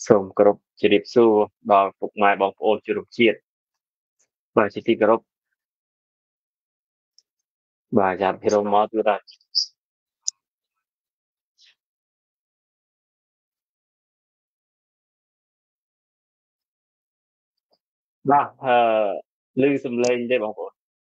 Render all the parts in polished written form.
សូមគោរពជម្រាបសួរដល់ពុកម៉ែបងប្អូនជនរួមជាតិបាទជាទីគោរពបាទចាប់ពីរងមកគឺថាបាទឮសំឡេងទេបងប្អូន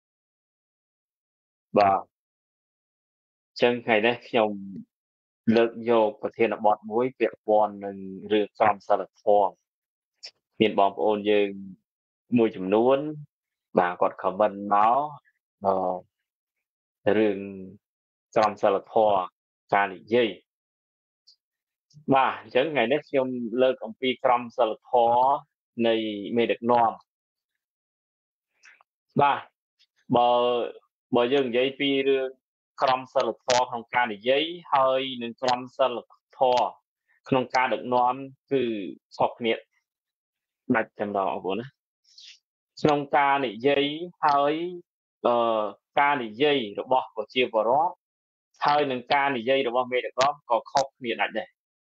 បាទអញ្ចឹងថ្ងៃនេះខ្ញុំលើកយកប្រធានបទមួយពាក់ព័ន្ធនឹងរឿងក្រមសីលធម៌មានបងប្អូនយើងមួយចំនួនបាទគាត់ខមមិនមករឿងក្រមសីលធម៌ការនិយាយបាទអញ្ចឹងថ្ងៃនេះខ្ញុំលើកអំពីក្រមសីលធម៌នៃមេដឹកនាំបាទបើយើងនិយាយពីរឿងក្រមសីលធម៌ក្នុងការនិយាយហើយនឹងក្រមសីលធម៌ក្នុងការដឹកនាំគឺខុសគ្នាដាច់តែម្ដងបងប្អូនណាក្នុងការនិយាយហើយការនិយាយរបស់ប្រជាពលរដ្ឋហើយនឹងការនិយាយរបស់មេដឹកនាំក៏ខុសគ្នាដាច់ដែរ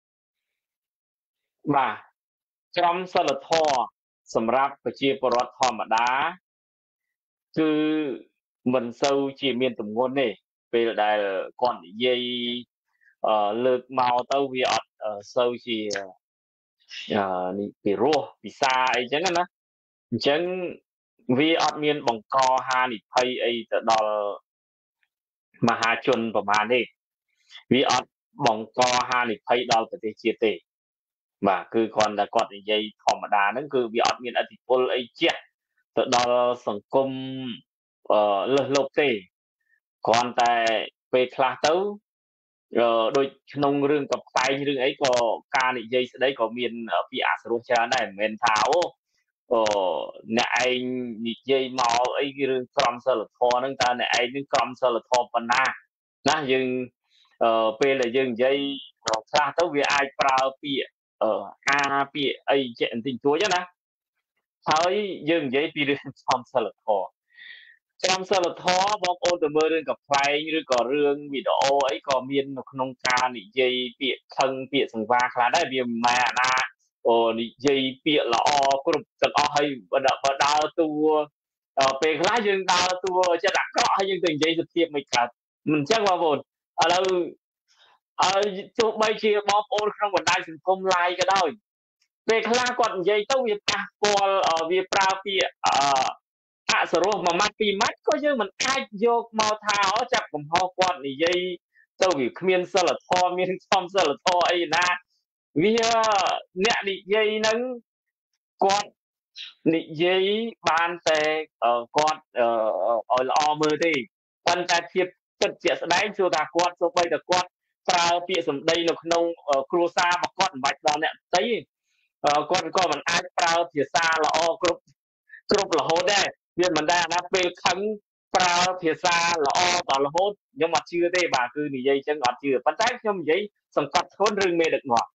បាទក្រមសីលធម៌សម្រាប់ប្រជាពលរដ្ឋធម្មតាគឺមិនសូវជាមានទម្ងន់ទេពេលដែលគាត់និយាយលើកមកទៅវាអត់សូវជានេះពីរោះពិសាអីចឹងណាអញ្ចឹងវាអត់មានបង្កហានិភ័យអីទៅដល់មហាជនប្រមាណទេវាអត់បង្កហានិភ័យដល់ប្រទេសជាតិទេបាទគឺគ្រាន់តែគាត់និយាយធម្មតាហ្នឹងគឺវាអត់មានឥទ្ធិពលអីជះទៅដល់សង្គមលើសលប់ទេគ្រាន់តែពេលខ្លះទៅដូចក្នុងរឿងកប្លែងរឿងអីក៏ការនិយាយស្ដីក៏មានពាក្យអសរោះច្រើនដែរមិនមែនថាអូអ្នកឯងនិយាយមកអីគឺរឿងក្រមសីលធម៌ហ្នឹងតើអ្នកឯងនឹងក្រមសីលធម៌ប៉ុណ្ណាណាយើងពេលដែលយើងនិយាយខ្លះទៅវាអាចប្រើពាក្យពាក្យអីចេះបន្តិចតួចណាហើយយើងនិយាយពីរឿងក្រមសីលធម៌ក្រមសីលធម៌បងប្អូនទៅមើលរឿងកំ pl ែងឬក៏រឿងវីដេអូអីក៏មាននៅក្នុងការនិយាយពាក្យខឹងពាក្យសង្វាខ្លះដែរវាមិនមែនអាណានិយាយពាក្យល្អគ្រប់ទាំងអស់ហើយបើដើរតួពេលខ្លះយើងដើរតួចិត្តអាក្រក់ហើយយើងទៅនិយាយសុភាពមិនកើតមិនអញ្ចឹងបងប្អូនឥឡូវទោះបីជាបងប្អូនក្នុងបណ្ដាញសង្គម LINE ក៏ដោយពេលខ្លះគាត់និយាយទៅវាប៉ះពាល់វាប្រើពាក្យអសរោះមួយម៉ាត់ពីរម៉ាត់ក៏យើងមិនអាចយកមកថាចាប់កំហុសគាត់និយាយទៅវាគ្មានសិលធម៌មានសំសិលធម៌អីណាវាអ្នកនិយាយហ្នឹងគាត់និយាយបានតែគាត់ឲ្យល្អមើលទេប៉ុន្តែភាពពិតជាក់ស្ដែងគឺថាគាត់សូម្បីតែគាត់ប្រើពាក្យសម្ដីនៅក្នុងគ្រួសាររបស់គាត់មិនបាច់ដល់អ្នកផ្ទៃគាត់ក៏មិនអាចប្រើភាសាល្អគ្រប់រហូតដែរវាមិនដែរណាពេលខឹងប្រើភាសាល្អដល់រហូតខ្ញុំអត់ជឿទេបាទគឺនិយាយចឹងអត់ជឿប៉ុន្តែខ្ញុំនិយាយសង្កត់ធ្ងន់រឿងមេដឹកនាំ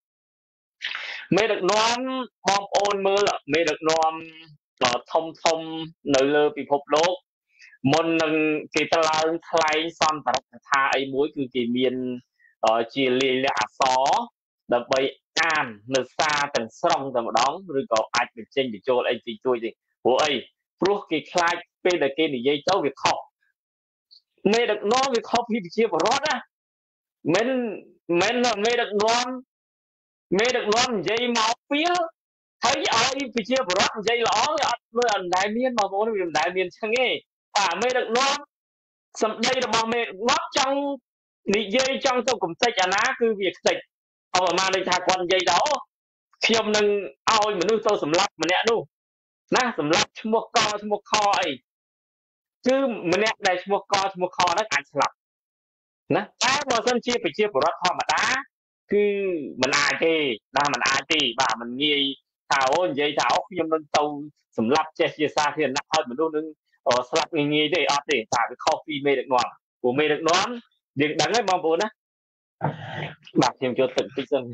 បងប្អូនមើលមេដឹកនាំធំនៅលើពិភពលោកមុននឹងគេទៅឡើងថ្លែងសន្ទរកថាអីមួយគឺគេមានជាលាយលក្ខណ៍អក្សរដើម្បីអាននៅសារទាំងស្រុងតែម្ដងឬក៏អាចបញ្ចេញបញ្ចូលអីតិចតួចទេព្រោះអីព្រោះគេខ្លាចពេលដែលគេនិយាយទៅវាខុសមេដឹកនាំវាខុសពីប្រជាពលរដ្ឋណាមិនមេដឹកនាំនិយាយមកពីលហើយឲ្យប្រជាពលរដ្ឋនិយាយល្អវាអត់ដែលមានបងប្អូនវាមិនដែលមានចឹងទេមេដឹកនាំសម្ដីរបស់មេដឹកនាំចង់និយាយចង់ទៅកំទេចអាណាគឺវាខ្ទេចអបមាដូចថាគាត់និយាយទៅខ្ញុំនឹងឲ្យមនុស្សទៅសម្លាប់ម្នាក់នោះណាសម្លាប់ឈ្មោះកឈ្មោះខអីគឺម្នាក់ដែលឈ្មោះកឈ្មោះខហ្នឹងអាចស្លាប់ណាតែបើសិនជាប្រជាពលរដ្ឋធម្មតាគឺមិនអាចទេមិនអាចទេបាទមិនងាយថានិយាយថាខ្ញុំនឹងទៅសម្លាប់ចេះជាសាធារណៈឲ្យមនុស្សនឹងស្លាប់ងាយទេអត់ទេតែវាខុសពីមេដឹកនាំព្រោះមេដឹកនាំយើងដឹងហើយបងប្អូនណាបាទខ្ញុំចូលទឹកតិចសិន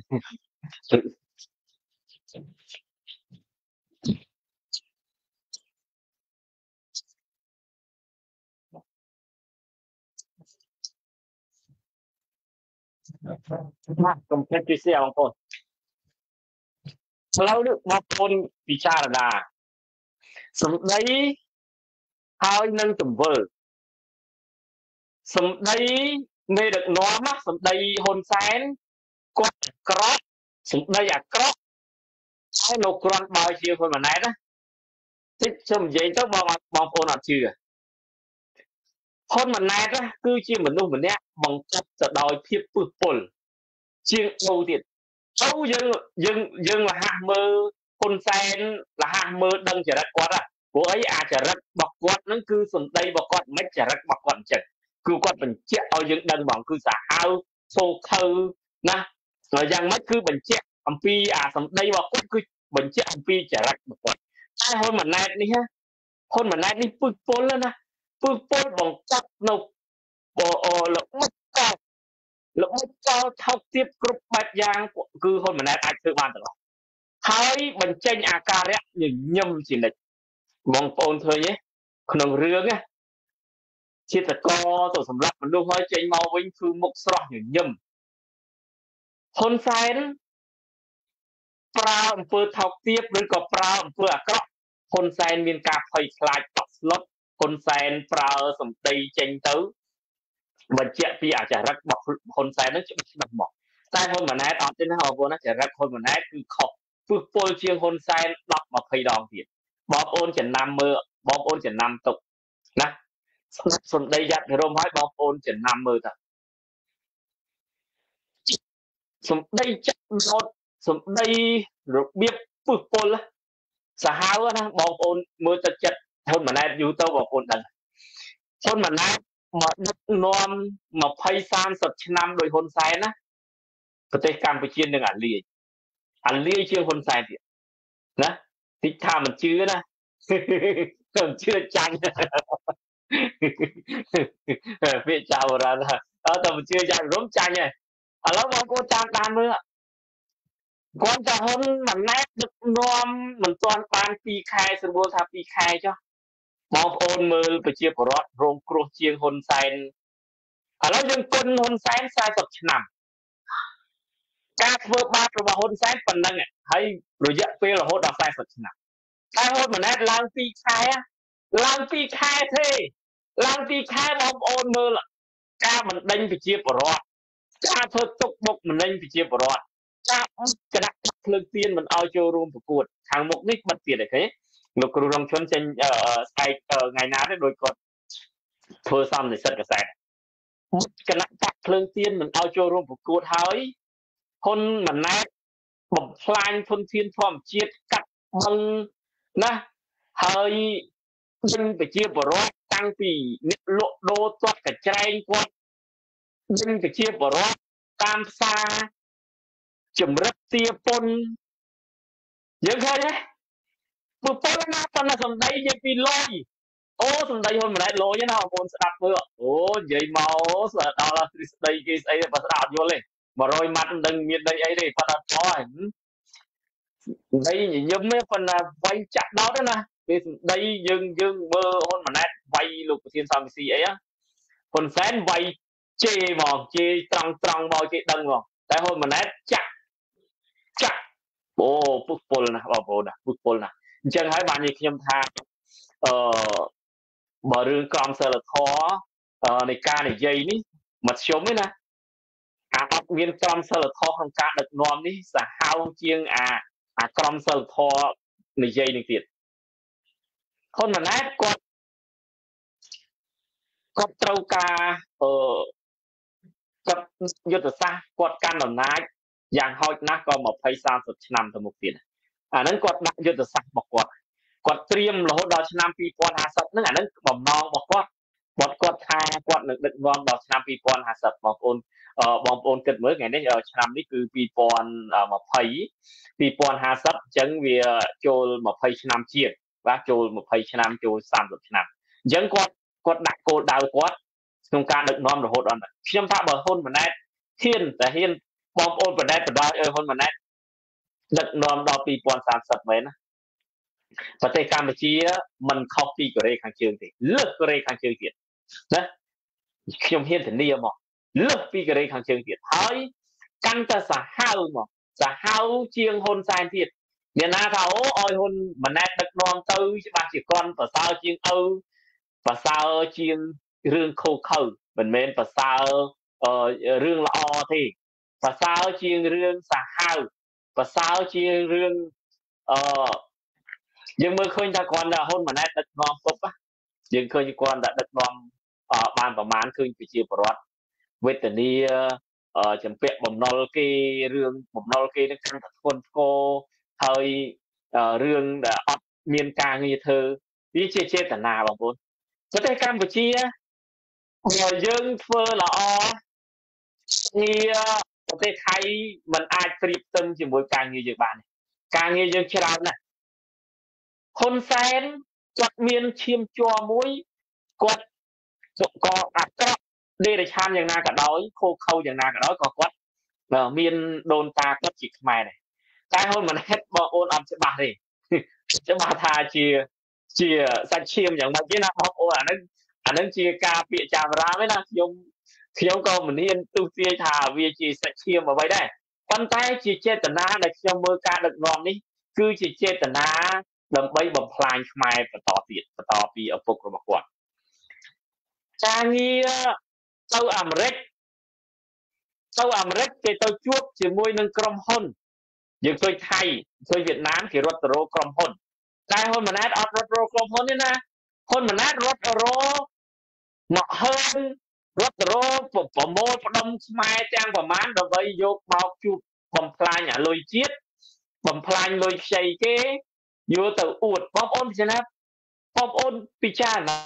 កុំភ្លេចជួយ share បងប្អូនเราเลือกมาปนพิจารณาสมได้ហើយនឹងទង្វើសម្ដីនៃដឹកនាំណាសម្ដីហ៊ុនសែនគាត់អាក្រក់សម្ដីអាក្រក់ហើយនៅគ្រាន់បើជាហ៊ុនម៉ាណែតណាតិចខ្ញុំនិយាយទៅបងប្អូនអត់ជឿហ៊ុនម៉ាណែតណាគឺជាមនុស្សម្នាក់បង្កប់ទៅដោយភាពពឹសពុលជាងអូទៀតអូយើងលះមើលហ៊ុនសែនលះមើលដឹងចរិតគាត់ហ่ะព្រោះអីអាចរិតរបស់គាត់ហ្នឹងគឺសម្ដីរបស់គាត់មិនចរិតរបស់គាត់អញ្ចឹងគឺគាត់បញ្ជាក់ឲ្យយើងដឹងហ្មងគឺសាហាវសូខើណាយ៉ាងម៉េចគឺបញ្ជាក់អំពីអាសម្ដីរបស់គាត់គឺបញ្ជាក់អំពីចរិតរបស់គាត់តែហ៊ុនម៉ាណែតនេះហ៊ុនម៉ាណែតនេះពឹសពុលណាពឹសពុលបង្កប់នៅល្បិចកលល្បិចកលថោកទាបគ្រប់បែបយ៉ាងគឺហ៊ុនម៉ាណែតអាចធ្វើបានទាំងអស់ហើយបញ្ចេញអាការៈញញឹមជានិច្ចបងប្អូនឃើញទេក្នុងរឿងណាជាតិកោទៅសម្រាប់មនុស្សហើយចេញមកវិញគឺមុខស្រស់ញញឹមហ៊ុនសែនប្រើអំពើថោកទាបឬក៏ប្រើអំពើអាក្រក់ហ៊ុនសែនមានការភ័យខ្លាចតក់ស្លុតហ៊ុនសែនប្រើសម្ដីចេញទៅបញ្ជាក់ពីអាចរិតរបស់ហ៊ុនសែននឹងច្បាស់មកតែហ៊ុនម៉ាណែតអត់ទេណាបងប្អូនណាចរិតហ៊ុនម៉ាណែតគឺខុសពឹសពុលជាងហ៊ុនសែន10 20 ដងទៀតបងប្អូនចំណាំមើលបងប្អូនចំណាំទុកណាស្ដាប់សម្ដីយ៉ាត់រំហើយបងប្អូនចំណាំមើលទៅសម្ដីចាក់ណោតសម្ដីរបៀបពឹសពុលសាហាវណាបងប្អូនមើលទឹកចិត្តហ៊ុនម៉ាណែតយូរទៅបងប្អូនដឹងហ៊ុនម៉ាណែតមកដឹកនាំ20 30ឆ្នាំដោយហ៊ុនសែនណាប្រទេសកម្ពុជានឹងអាលាយជាងហ៊ុនសែនទៀតណាតិចថាមិនជឿណាមិនជឿចាញ់ពាក្យចៅបុរាណតែមិនជឿចាញ់រំចាញ់ហើយឥឡូវបងប្អូនតាមដានមើលគាត់ថាហ៊ុនម៉ាណែតដឹកនាំមិនទាន់បាន2 ខែស្រួលថា2 ខែចុះបងប្អូនមើលប្រជាពលរដ្ឋរងគ្រោះជាងហ៊ុនសែនឥឡូវយើងគុណហ៊ុនសែន40 ឆ្នាំការធ្វើបាបរបស់ហ៊ុនសែនប៉ុណ្ណឹងហើយរយៈពេលរហូតដល់40 ឆ្នាំតែហ៊ុនម៉ាណែតឡើង2 ខែឡើង2 ខែទេឡើង2 ខែបងប្អូនមើលការបណ្ដេញប្រជាពលរដ្ឋការធ្វើទុកបុកម្នេញប្រជាពលរដ្ឋការគណៈភ្លើងទៀនមិនឲ្យចូលរួមប្រកួតខាងមុខនេះបិទទៀតទេលោកគ្រូរងជនចេញស្អែកថ្ងៃណាទេដោយគាត់ធ្វើសំនិសិទកសែតគណៈបកភ្លើងទៀនមិនឲ្យចូលរួមប្រកួតហើយហ៊ុនម៉ាណែតបំផ្លាញធនធានធម្មជាតិកាត់បឹងណាហើយវិញប្រជាពលរដ្ឋតាំងពីអ្នកលក់ដូរទាត់កញ្ច្រែងគាត់វិញប្រជាពលរដ្ឋតាមផ្សារចម្រិតទាពន្ធយើងឃើញទេពុទ្ធណាប៉ុន្តែសម្ដីនិយាយពីលុយអូសម្ដីហ៊ុនម៉ាណែតលុយណាបងប្អូនស្ដាប់មើលអូនិយាយមកដល់ទ្រឹស្ដីគេស្អីបើស្ដាប់អត់យល់ទេ100 ម៉ាត់មិនដឹងមានដីអីទេប៉ះដល់ផងដីញញឹមទេប៉ុន្តែវាយចាក់ដោតណាពេលសម្ដីយើងមើលហ៊ុនម៉ាណែតវាយលោកប្រធានសន្តិស៊ីអីហ៊ុនសែនវាយជេរហ្មងជេរត្រង់មកគេដឹងហ្មងតែហ៊ុនម៉ាណែតចាក់អូពុះពុលណាបងប្អូនណាពុះពុលណាអញ្ចឹងហើយបាននិយាយខ្ញុំថាបើរឿងក្រមសីលធម៌នៃការនិយាយនេះមធ្យមទេណាអត់មានក្រមសីលធម៌ក្នុងការដឹកនាំនេះសាហាវជាងអាក្រមសីលធម៌និយាយនេះទៀតហ៊ុនម៉ាណែតគាត់ត្រូវការគាត់យុទ្ធសាស្ត្រគាត់កាន់អំណាចយ៉ាងហោចណាស់ក៏20 30 ឆ្នាំទៅមុខទៀតអាហ្នឹងគាត់ដាក់យុទ្ធសាស្ត្ររបស់គាត់ត្រៀមរហូតដល់ឆ្នាំ2050ហ្នឹងអាហ្នឹងបំណងរបស់គាត់ថាគាត់នឹងដឹកនាំដល់ឆ្នាំ2050បងប្អូនគិតមើលថ្ងៃនេះឆ្នាំនេះគឺ2020 2050អញ្ចឹងវាចូល20 ឆ្នាំជាងបាទចូល20 ឆ្នាំចូល30 ឆ្នាំអញ្ចឹងគាត់ដាក់គោលដៅគាត់ក្នុងការដឹកនាំរហូតដល់ខ្ញុំថាបើហ៊ុនម៉ាណែតហ៊ានបងប្អូនបដិបត្តិហ៊ុនម៉ាណែតដឹកនាំដល់2030មែនណាប្រទេសកម្ពុជាមិនខុសពីកូរ៉េខាងជើងទេលើសកូរ៉េខាងជើងទៀតណាខ្ញុំហ៊ានធានាមកលើសពីកូរ៉េខាងជើងទៀតហើយកាន់តែសាហាវមកសាហាវជាងហ៊ុនសែនទៀតមានណាថាអូឲ្យហ៊ុនម៉ាណែតដឹកនាំទៅច្បាស់ជាគាត់ប្រសើរជាងឪប្រសើរជាងរឿងខូខើមិនមែនប្រសើររឿងល្អទេប្រសើរជាងរឿងសាហាវប្រសើរជាងរឿងអឺយើងមើលឃើញថាគាត់ហ៊ុនម៉ាណែតដឹកនាំពុកយើងឃើញគាត់ដឹកនាំបានប្រមាណឃើញប្រជាពលរដ្ឋវេទនាចម្ពាក់បំណុលគេរឿងបំណុលគេនឹងកាន់តែធ្ងន់ធ្ងរហើយរឿងដែលអត់មានការងារធ្វើវាជាចេតនាបងប្អូនប្រទេសកម្ពុជាយើងធ្វើល្អងារប្រទេសថៃมันអាចប្រៀបផ្ទឹមជាមួយការងារយើងបានការងារយើងច្រើនណាស់ហ៊ុនសែនគាត់មានឈាមជ័រមួយគាត់ក៏អាក្រក់ដេរឆានយ៉ាងណាក៏ដោយខូខើយ៉ាងណាក៏ដោយក៏គាត់មានដូនតាគាត់ជាខ្មែរដែរតែហ៊ុនម៉ាណែតបងប្អូនអត់ច្បាស់ទេច្បាស់ថាជាសាច់ឈាមយ៉ាងម៉េចទេណាបងប្អូនអានឹងជាការពាក្យចាមរាមទេណាខ្ញុំក៏មិនហ៊ានទស្សទាយថាវាជាសាច់ឈាមអ្វីដែរប៉ុន្តែជាចេតនាដែលខ្ញុំមើលការដឹកនាំនេះគឺជាចេតនាដើម្បីបំផ្លាញខ្មែរបន្តទៀតបន្តពីឪពុករបស់គាត់ការងារទៅអាមេរិកគេទៅជួបជាមួយនឹងក្រុមហ៊ុនយើងឃើញថៃឃើញវៀតណាមគេរត់ទៅរកក្រុមហ៊ុនតែហ៊ុនម៉ាណែតអត់រត់រកក្រុមហ៊ុនទេណាហ៊ុនម៉ាណែតរត់ទៅរកមកហើនរត់ទៅរកប្រមូលផ្ដុំខ្មែរទាំងប្រមាណដើម្បីយកមកជួបបំផ្លាញអាលុយជាតិបំផ្លាញលុយខ្ចីគេយកទៅអួតបងប្អូនពិចារណាបងប្អូនពិចារណា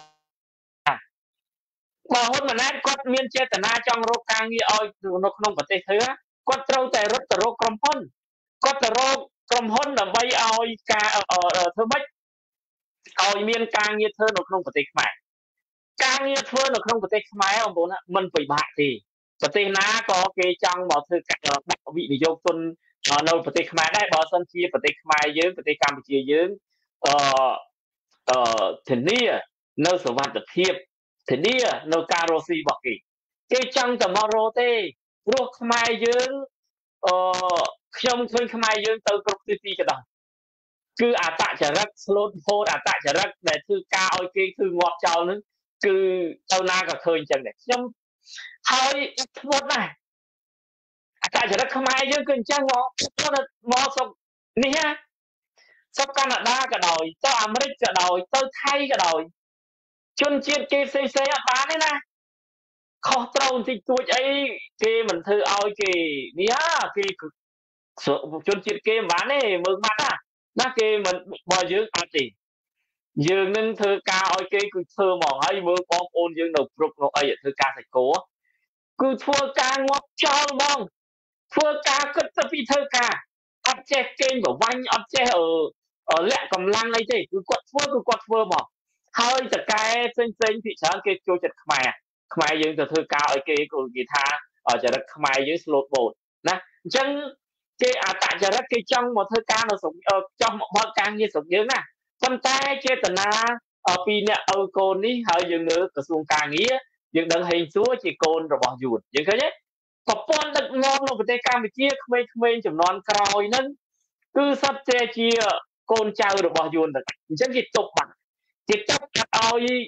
បើហ៊ុនម៉ាណែតគាត់មានចេតនាចង់រកការងារឲ្យនៅក្នុងប្រទេសធ្វើគាត់ត្រូវតែរត់ទៅរកក្រុមហ៊ុនគាត់ទៅរកក្រុមហ៊ុនដើម្បីឲ្យការធ្វើម៉េចឲ្យមានការងារធ្វើនៅក្នុងប្រទេសខ្មែរការងារធ្វើនៅក្នុងប្រទេសខ្មែរបងប្អូនមិនពិបាកទេប្រទេសណាក៏គេចង់មកធ្វើដាក់វិនិយោគទុននៅប្រទេសខ្មែរដែរបើសិនជាប្រទេសខ្មែរយើងប្រទេសកម្ពុជាយើងអធានានៅសុវត្ថិភាពធានានៅការរស់ស៊ីរបស់គេចង់តែមករកទេព្រោះខ្មែរយើងខ្ញុំឃើញខ្មែរយើងទៅគ្រប់ទិសទីក៏ដោយគឺអតចរិតស្លូតហូតអតចរិតដែលធ្វើការឲ្យគេគឺងាប់ចោលនឹងគឺទៅណាក៏ឃើញចឹងដែរខ្ញុំហើយធ្ងន់ណាស់អតចរិតខ្មែរយើងគឺអញ្ចឹងមកស្រុកនេះណាស្រុកកាណាដាក៏ដោយទៅអាមេរិកក៏ដោយទៅថៃក៏ដោយជនជាតិគេផ្សេងអត់បានទេណាខុសត្រូវបន្តិចតួចអីគេមិនធ្វើឲ្យគេនេះគេជនជាតិគេមិនបានទេមើលម៉ាត់ណាគេមិនបើយើងអត់ទេយើងនឹងធ្វើការឲ្យគេគឺធ្វើហ្មងហើយមើលបងប្អូនយើងនៅគ្រប់នៅអីធ្វើការសាច់គោគឺធ្វើការងាប់ចោលហ្មងធ្វើការគិតទៅពីធ្វើការអត់ចេះកេងប្រវាញ់អត់ចេះលាក់កម្លាំងអីទេគឺគាត់ធ្វើហ្មងហើយតកែផ្សេងពីច្រើនគេចូលចិត្តខ្មែរយើងទៅធ្វើការឲ្យគេគឺគេថាចរិតខ្មែរយើងស្លូតបូតណាអញ្ចឹងគេអតចរិតគេចង់មកធ្វើការនៅស្រុកចង់មកបើកការងារស្រុកយើងណាប៉ុន្តែចេតនាពីអ្នកឪកូននេះហើយយើងនៅក្រសួងការងារយើងដឹងហេងសួរជាកូនរបស់យួនយើងឃើញទេប្រព័ន្ធដឹកនាំនៅប្រទេសកម្ពុជាក្មេងៗចំនួនក្រោយហ្នឹងគឺសុទ្ធតែជាកូនចៅរបស់យួនទាំងអញ្ចឹងគេទប់បាត់គេចាប់អត់ឲ្យ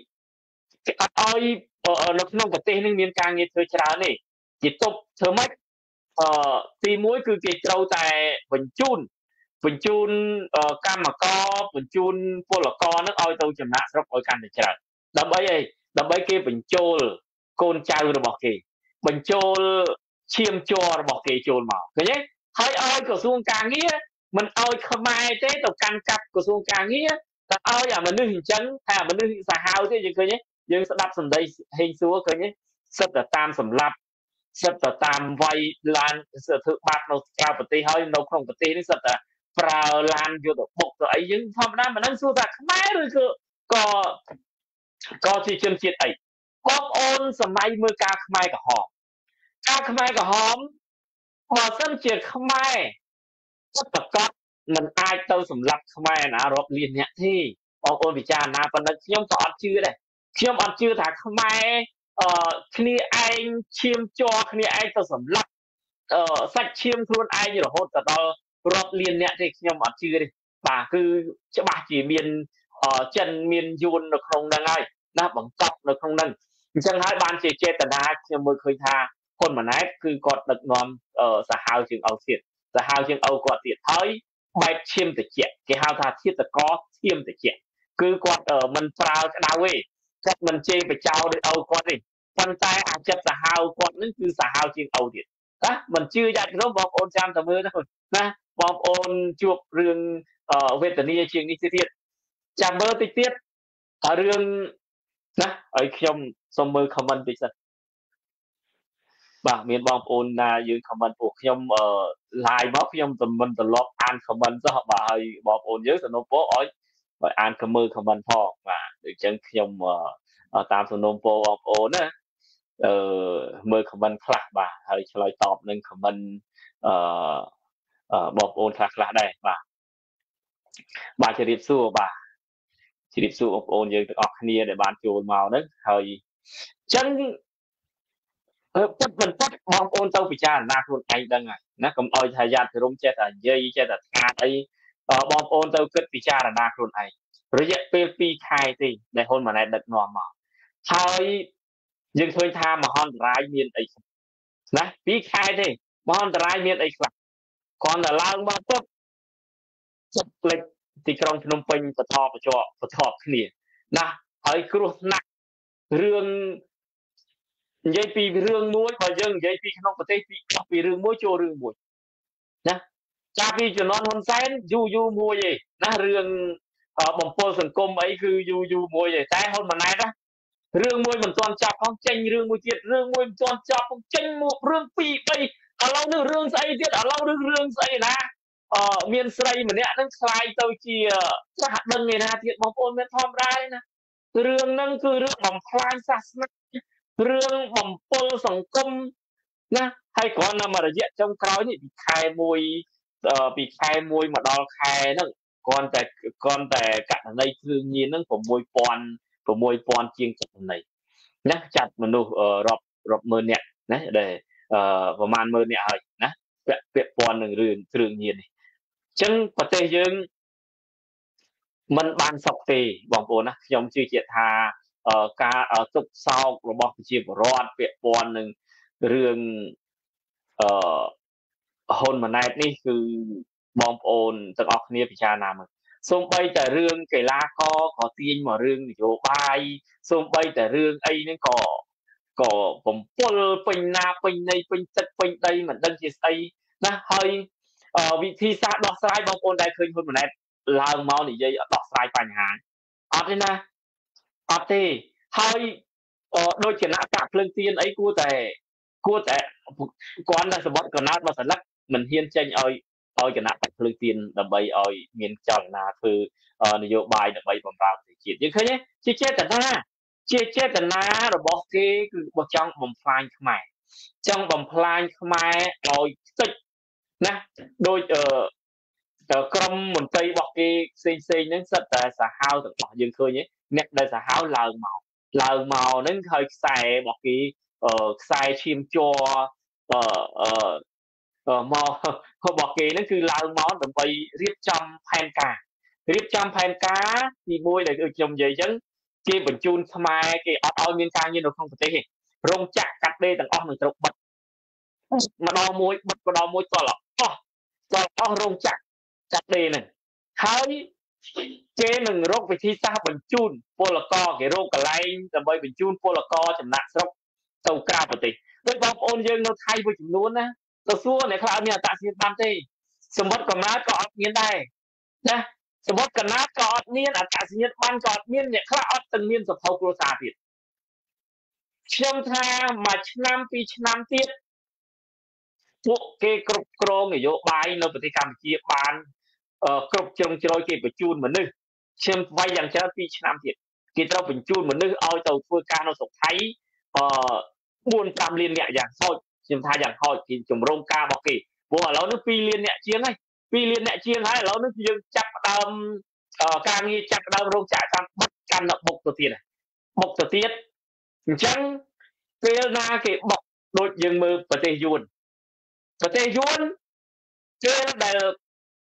នៅក្នុងប្រទេសនេះមានការងារធ្វើច្រើនទេគេទប់ធ្វើម៉េចទី1គឺគេត្រូវតែបញ្ជូនកម្មករបញ្ជូនពលករនឹងឲ្យទៅចំណាក់ស្រុកឲ្យកាន់តែច្រើនដើម្បីគេបញ្ចូលកូនចៅរបស់គេបញ្ចូលឈាមជ័ររបស់គេចូលមកឃើញទេហើយឲ្យក្រសួងការងារមិនឲ្យខ្មែរទេទៅកាន់កាប់ក្រសួងការងារតែឲ្យអាមនុស្សអញ្ចឹងថាមនុស្សសាហាវទេយើងឃើញទេយើងស្ដាប់សម្ដីហេងសួរឃើញទេសិតតែតាមសម្លាប់សិតតែតាមវាយឡានសិតធ្វើបាបនៅក្រៅប្រទេសហើយនៅក្នុងប្រទេសនេះសិតតែប្រើឡានយកទៅបុកទៅអីយើងធម្មតាមិនដឹងសួរថាខ្មែរឬក៏ជាជនជាតិអីបងប្អូនសម័យមើលការខ្មែរក្រហមបើសិនជាខ្មែរគាត់ប្រកាសមិនអាចទៅសម្លាប់ខ្មែរណារាប់លានអ្នកទេបងប្អូនពិចារណាប៉ុន្តែខ្ញុំក៏អត់ជឿដែរខ្ញុំអត់ជឿថាខ្មែរគ្នាឯងឈាមជ័រគ្នាឯងទៅសម្លាប់សាច់ឈាមខ្លួនឯងរហូតទៅដល់រាប់លានអ្នកទេខ្ញុំអត់ជឿទេបាទគឺច្បាស់ជាមានចិនមានយួននៅក្នុងហ្នឹងហើយណាបង្កប់នៅក្នុងហ្នឹងអញ្ចឹងហើយបានជាចេតនាខ្ញុំមើលឃើញថាហ៊ុនម៉ាណែតគឺគាត់ដឹកនាំសាហាវជាងអ៊ុទៀតសាហាវជាងអ៊ុគាត់ទៀតហើយបែបឈាមតិចគេហៅថាធាតកឈាមតិចគឺគាត់មិនប្រើក្តៅទេគាត់មិនជេរបចោដោយអ៊ុគាត់ទេប៉ុន្តែអាចិតសាហាវគាត់នឹងគឺសាហាវជាងអ៊ុទៀតណាមិនជឿយ៉ាច់ក្រុមបងប្អូនចាំតែមើលទៅណាបងប្អូនជួបរឿងវេទនាជាងនេះទៀតចាំមើលតិចទៀតរឿងណាឲ្យខ្ញុំសូមមើល comment តិចសិនបាទមានបងប្អូនណាយើង comment ពួកខ្ញុំlive មកខ្ញុំមិនត្រឡប់អាន comment សោះបាទហើយបងប្អូនយើងសំណូមពរឲ្យអានមើល comment ផងបាទដូច្នេះខ្ញុំតាមសំណូមពរបងប្អូនណាមើល comment ខ្លះបាទហើយឆ្លើយតបនឹង comment បងប្អូនខ្លះដែរបាទជម្រាបសួរបាទជម្រាបសួរបងប្អូនយើងទាំងអស់គ្នាដែលបានចូលមកហ្នឹងហើយអញ្ចឹងពិតមិនពិតបងប្អូនទៅពិចារណាខ្លួនឯងដឹងហើយណាកុំឲ្យថាយ៉ាត់រំចេះតែនិយាយចេះតែស្ងាត់អីបងប្អូនទៅគិតពិចារណាខ្លួនឯងរយៈពេល2ខែទេដែលហ៊ុនម៉ាណែតដឹកនាំមកហើយយើងឃើញថាមហន្តរាយមានអីណា2ខែទេមហន្តរាយមានអីខ្លះគ្រាន់តែឡើងមកปุ๊បចិត្តផ្លេចទីក្រុងភ្នំពេញបថគ្នាណាហើយគ្រោះថ្នាក់រឿងនិយាយពីរឿងមួយបើយើងនិយាយពីក្នុងប្រទេសពីរឿងមួយចូលរឿងមួយណាចាពីជំនាន់ហ៊ុនសែនយូរមួយឯណារឿងបំពល់សង្គមអីគឺយូរមួយឯតែហ៊ុនម៉ាណែតណារឿងមួយមិនទាន់ចប់ផងចេញរឿងមួយទៀតរឿងមួយមិនទាន់ចប់ផងចេញមករឿង2 3ឥឡូវនេះរឿងស្អីទៀតឥឡូវនេះរឿងស្អីណាមានស្រីម្នាក់ហ្នឹងឆ្លាយទៅជាចាស់ដឹងឯណាទៀតបងប្អូនមានធម្មតាទេណារឿងហ្នឹងគឺរឿងបំផ្លាញសាសនារឿងបំពល់សង្គមណាហើយគ្រាន់តែមករយៈចុងក្រោយនេះពីខែ1មកដល់ខែហ្នឹងគ្រាន់តែករណីគ្រឿងញៀនហ្នឹង6000ជាងករណីណាចាត់មនុស្សរាប់ម៉ឺននាក់ណាដែលប្រហែលម៉ឺននាក់ហើយណាពាក់ព័ន្ធនឹងរឿងគ្រឿងញៀននេះអញ្ចឹងប្រទេសយើងមិនបានសុខទេបងប្អូនណាខ្ញុំជឿជាក់ថាការទុកសោករបស់ប្រជាពលរដ្ឋពាក់ព័ន្ធនឹងរឿងហ៊ុនម៉ាណែតនេះគឺបងប្អូនទាំងអស់គ្នាពិចារណាមើលសូម្បីតែរឿងកីឡាករក៏ទាញមករឿងនយោបាយសូម្បីតែរឿងអីហ្នឹងក៏បំពល់ពេញណាពេញនៃពេញទឹកពេញដីមិនដឹងជាស្អីណាហើយវិធីសាស្ត្រដោះស្រាយបងប្អូនដែលឃើញហ៊ុនម៉ាណែតឡើងមកនិយាយដោះស្រាយបញ្ហាអត់ទេណាអត់ទេហើយដូចគណៈកាក់ភ្លើងទៀនអីគួរតែគាត់តែសម្បត្តិកណោតមកស្លឹកមិនហ៊ានចេញឲ្យគណៈកាក់ភ្លើងទៀនដើម្បីឲ្យមានចលនាធ្វើនយោបាយដើម្បីបំរើប្រទេសជាតិយើងឃើញទេជាចេតនារបស់គេគឺចង់បំផ្លាញខ្មែរចង់បំផ្លាញខ្មែរឲ្យខ្ទេចណាដូចក្រុមមន្ត្រីរបស់គេផ្សេងហ្នឹងសិតតែសាហាវទាំងអស់យើងឃើញទេអ្នកដែលសាហាវឡើងមកហ្នឹងហើយខ្សែរបស់គេខ្សែឈាមជ័រមករបស់គេហ្នឹងគឺឡើងមកដើម្បីរៀបចំផែនការទី1ដែលខ្ញុំនិយាយអញ្ចឹងគេបញ្ជូនខ្មែរគេអត់ឲ្យមានការងារនៅក្នុងប្រទេសទេរោងចក្រកាត់ដេរទាំងអស់នឹងត្រូវបិទម្ដងមួយតលអស់រោងចក្រកាត់ដេរហ្នឹងហើយគេនឹងរកវិធីសាស្ត្របញ្ជូនពលករគេរកកន្លែងដើម្បីបញ្ជូនពលករចំណាក់ស្រុកទៅក្រៅប្រទេសដូចបងប្អូនយើងនៅថៃមួយចំនួនណាទៅសួរអ្នកខ្លះអត់មានអត្តសញ្ញាណប័ណ្ណទេសម្បត្តិកំណើតក៏អត់មានដែរណាសម្បត្តិកំណើតក៏អត់មានអត្តសញ្ញាណប័ណ្ណក៏អត់មានអ្នកខ្លះអត់ទាំងមានសភៅគ្រួសារទៀតខ្ញុំថាមួយឆ្នាំ2ឆ្នាំទៀតពួកគេគ្រប់គ្រងនយោបាយនៅប្រទេសកម្ពុជាបានគ្រប់ជ្រុងជ្រោយគេបញ្ជូនមនុស្សខ្ញុំវាយយ៉ាងច្រើន2ឆ្នាំទៀតគេត្រូវបញ្ជូនមនុស្សឲ្យទៅធ្វើការនៅស្រុកថៃ4-5 លាននាក់យ៉ាងហោចខ្ញុំថាយ៉ាងហោចគេជំរងការរបស់គេព្រោះឥឡូវនេះ2 លាននាក់ជាងហើយ2 លាននាក់ជាងហើយឥឡូវនេះយើងចាប់ផ្ដើមការងារចាប់ផ្ដើមរោងចក្រកាន់បិទកាន់បុកទៅទៀតអញ្ចឹងពេលណាគេបុកដូចយើងមើលប្រទេសយួនពេលដែល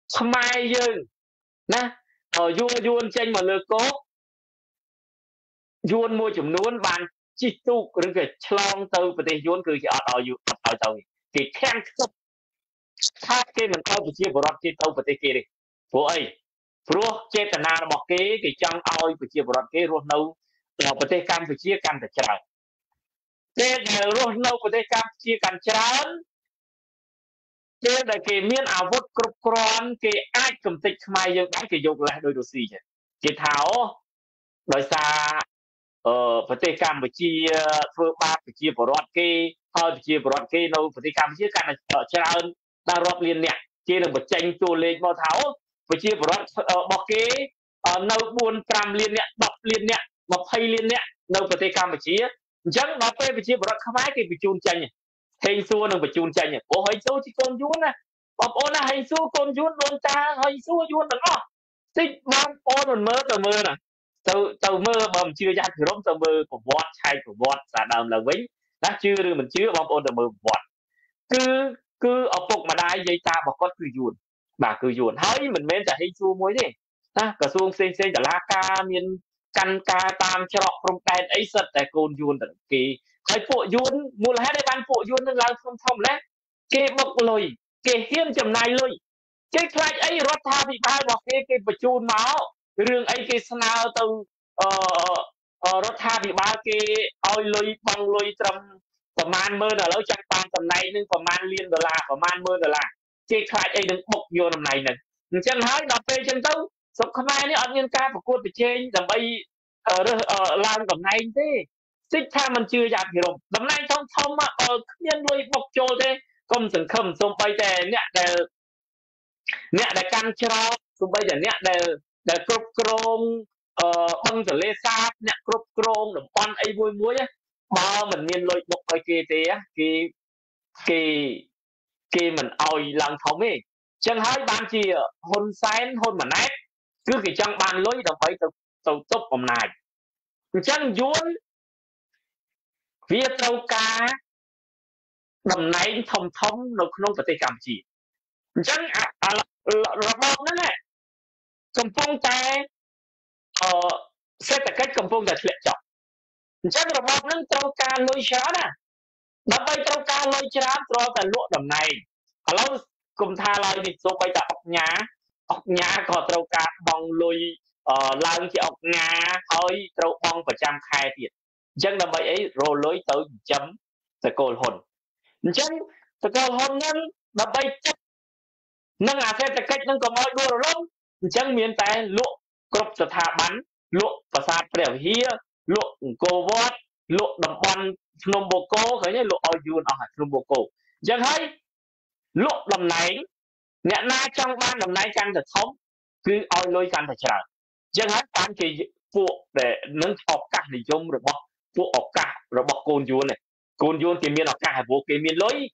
ខ្មែរយើងណាយួនចេញមកលើគោកយួនមួយចំនួនបានជិះទូកឬក៏ឆ្លងទៅប្រទេសយួនគឺគេអត់ឲ្យទៅគេខាំងខ្ទប់ថាគេមិនឲ្យប្រជាពលរដ្ឋគេទៅប្រទេសគេទេព្រោះអីព្រោះចេតនារបស់គេចង់ឲ្យប្រជាពលរដ្ឋគេរស់នៅប្រទេសកម្ពុជាកាន់តែច្រើនពេលដែលរស់នៅប្រទេសកម្ពុជាកាន់ច្រើនពេលដែលគេមានអាវុធគ្រប់គ្រាន់គេអាចកំទេចខ្មែរយើងបានគេយកលេសដោយរុស្ស៊ីចឹងគេថាអូដោយសារប្រទេសកម្ពុជាធ្វើបាបប្រជាពលរដ្ឋគេហើយប្រជាពលរដ្ឋគេនៅប្រទេសកម្ពុជាកាន់តែច្រើនដល់រាប់លានអ្នកគេនឹងបញ្ចេញតួលេខមកថាអូប្រជាពលរដ្ឋរបស់គេនៅ4-5លានអ្នក10លានអ្នក20លានអ្នកនៅប្រទេសកម្ពុជាអញ្ចឹងដល់ពេលប្រជាពលរដ្ឋខ្មែរគេបញ្ជូនចេញហេងសួរនឹងបញ្ជូនចេញព្រោះហេងសួរជាកូនយួនណាបងប្អូនណាហេងសួរកូនយួនដូនតាហេងសួរយួនទាំងអស់តិចបងប្អូនមិនមើលទៅមើលណាទៅមើលបើមិនជឿយ៉ាត់ពីរំទៅមើលប្រវត្តិឆែកប្រវត្តិសារដើមឡើងវិញណាជឿឬមិនជឿបងប្អូនទៅមើលប្រវត្តិគឺឪពុកម្ដាយយាយតារបស់គាត់គឺយួនបាទគឺយួនហើយមិនមែនតែហេងសួរមួយទេណាក្រសួងផ្សេងតុលាការមានកាន់ការតាមច្រកព្រំដែនអីសិតតែកូនយួនទាំងគេហើយពួកយួនមូលហេតុអីបានពួកយួននឹងឡើងធំម្ល៉េះគេបុកលុយគេហ៊ានចំណាយលុយគេខ្លាចអីរដ្ឋាភិបាលរបស់គេបញ្ជូនមករឿងអីគេស្នើទៅរដ្ឋាភិបាលគេឲ្យលុយបង់លុយត្រឹមប្រមាណ10000ឥឡូវចាក់បានតំណែងនឹងប្រមាណលានដុល្លារប្រមាណ10000ដុល្លារគេខ្លាចអីនឹងបុកយកតំណែងហ្នឹងអញ្ចឹងហើយដល់ពេលអញ្ចឹងទៅស្រុកខ្មែរនេះអត់មានការប្រកួតប្រជែងដើម្បីរើសឡើងតំណែងទេតិចថាមិនជឿយ៉ាប់ពីរំតំណែងធំគ្មានលុយបុកចូលទេកុំសង្ឃឹមសូម្បីតែអ្នកដែលកាន់ច្រកសូម្បីតែអ្នកដែលគ្រប់គ្រងបឹងទលេសាបអ្នកគ្រប់គ្រងតំបន់អីមួយបើមិនមានលុយបុកឲ្យគេទេគេមិនអោយឡើងធំទេចឹងហើយបានជាហ៊ុនសែនហ៊ុនម៉ាណែតគឺគេចង់បានលុយដើម្បីទៅទប់អំណាចអញ្ចឹងយួនវាត្រូវការតំណែងធំនៅក្នុងប្រទេសកម្ពុជាអញ្ចឹងរបបហ្នឹងកំពុងតែសេដ្ឋកិច្ចកំពុងតែធ្លាក់ចុះអញ្ចឹងរបបហ្នឹងត្រូវការលុយច្រើនណាដើម្បីត្រូវការលុយច្រើនត្រូវតែលក់តំណែងឥឡូវគុំថាឡើយនេះសូម្បីតែអុកញ៉ាក៏ត្រូវការបង់លុយឡើងជាអុកញ៉ាហើយត្រូវបង់ប្រចាំខែទៀតអញ្ចឹងដើម្បីអីរលុយទៅចិញ្ចឹមតកូលហ៊ុនអញ្ចឹងតកូលហ៊ុនហ្នឹងដើម្បីចិត្តនឹងអាសេដ្ឋកិច្ចនឹងកុំឲ្យដួលរលំអញ្ចឹងមានតែលក់គ្រប់ស្ថាប័នលក់ប្រាសាទព្រះវិហារលក់អង្គរវត្តលក់តំបន់ភ្នំបូកគោឃើញទេលក់ឲ្យយួនអស់ហើយភ្នំបូកគោអញ្ចឹងហើយលក់តំណែងអ្នកណាចង់បានតំណែងកាន់តែធំគឺឲ្យលុយកាន់តែច្រើនអញ្ចឹងហើយបានជាពួកដែលនឹងឱកាសនិយមរបស់ពួកឱកាសរបស់កូនយួនគេមានឱកាសព្រោះគេមានលុយ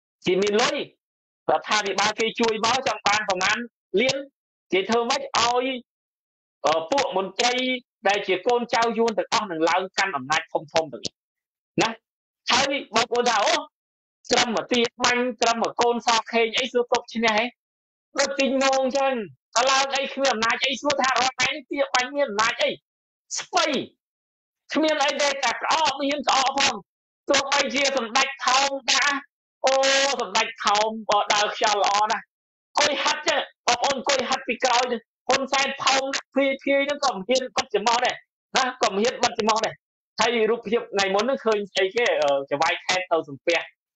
រដ្ឋាភិបាលគេជួយមកចង់បានប្រមាណលានគេធ្វើម៉េចឲ្យពួកមន្ត្រីដែលជាកូនចៅយួនទាំងអស់នឹងឡើងកាន់អំណាចធំទាំងណាហើយបងប្អូនថាអូត្រឹមមកទាបាញ់ត្រឹមមកកូនសខេងអីសួរទុកឈ្នះហ៎ដូចទីងងចឹងតែឡើងអីគ្មានអំណាចអីសួរថារដ្ឋឯងទាបាញ់មានអំណាចអីស្បៃគ្មានអីទេតែក្អកមានក្អកផងទោះបីជាសម្ដេចថោងដាក់អូសម្ដេចថោងដើរខ្យល់ល្អណាស់អង្គុយហាត់ចឹងបងប្អូនអង្គុយហាត់ពីក្រោយហ៊ុនសែនផោងភាយហ្នឹងក៏មិនហ៊ានបាត់ចំោះដែរណាក៏មិនហ៊ានបាត់ចំោះដែរហើយរូបភាពថ្ងៃមុនហ្នឹងឃើញអីគេចវាយខេតទៅសំពះ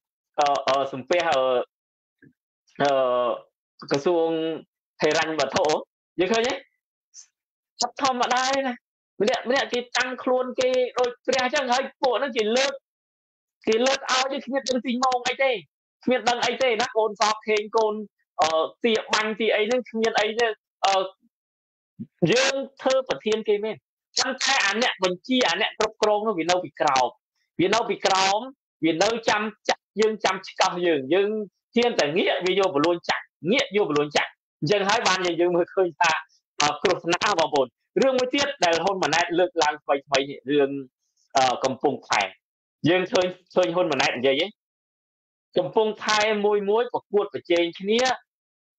ក្រសួងហិរញ្ញវត្ថុយើងឃើញទេចាប់ធម្មតាទេណាម្នាក់គេតាំងខ្លួនគេដូចព្រះអញ្ចឹងហើយពួកហ្នឹងគេលើកឲ្យគ្មានដឹងទីម៉ោងអីទេគ្មានដឹងអីទេណាកូនសខេងកូនទាបាញ់ទីអីហ្នឹងគ្មានអីទេយើងធ្វើប្រធានគេមែនចាំតែអាអ្នកបញ្ជាអាអ្នកគ្រប់គ្រងនោះវានៅពីក្រោមវានៅចាំចាក់យើងចាំឆ្កោះយើងហ៊ានតែងាកវាយកបលួនចាក់ងាកយកបលួនចាក់អញ្ចឹងហើយបានយើងមើលឃើញថាគ្រោះថ្នាក់បងប្អូនរឿងមួយទៀតដែលហ៊ុនម៉ាណែតលើកឡើងថ្មីរឿងកំពង់ផែយើងឃើញហ៊ុនម៉ាណែតនិយាយកំពង់ផែមួយប្រកួតប្រជែងគ្នា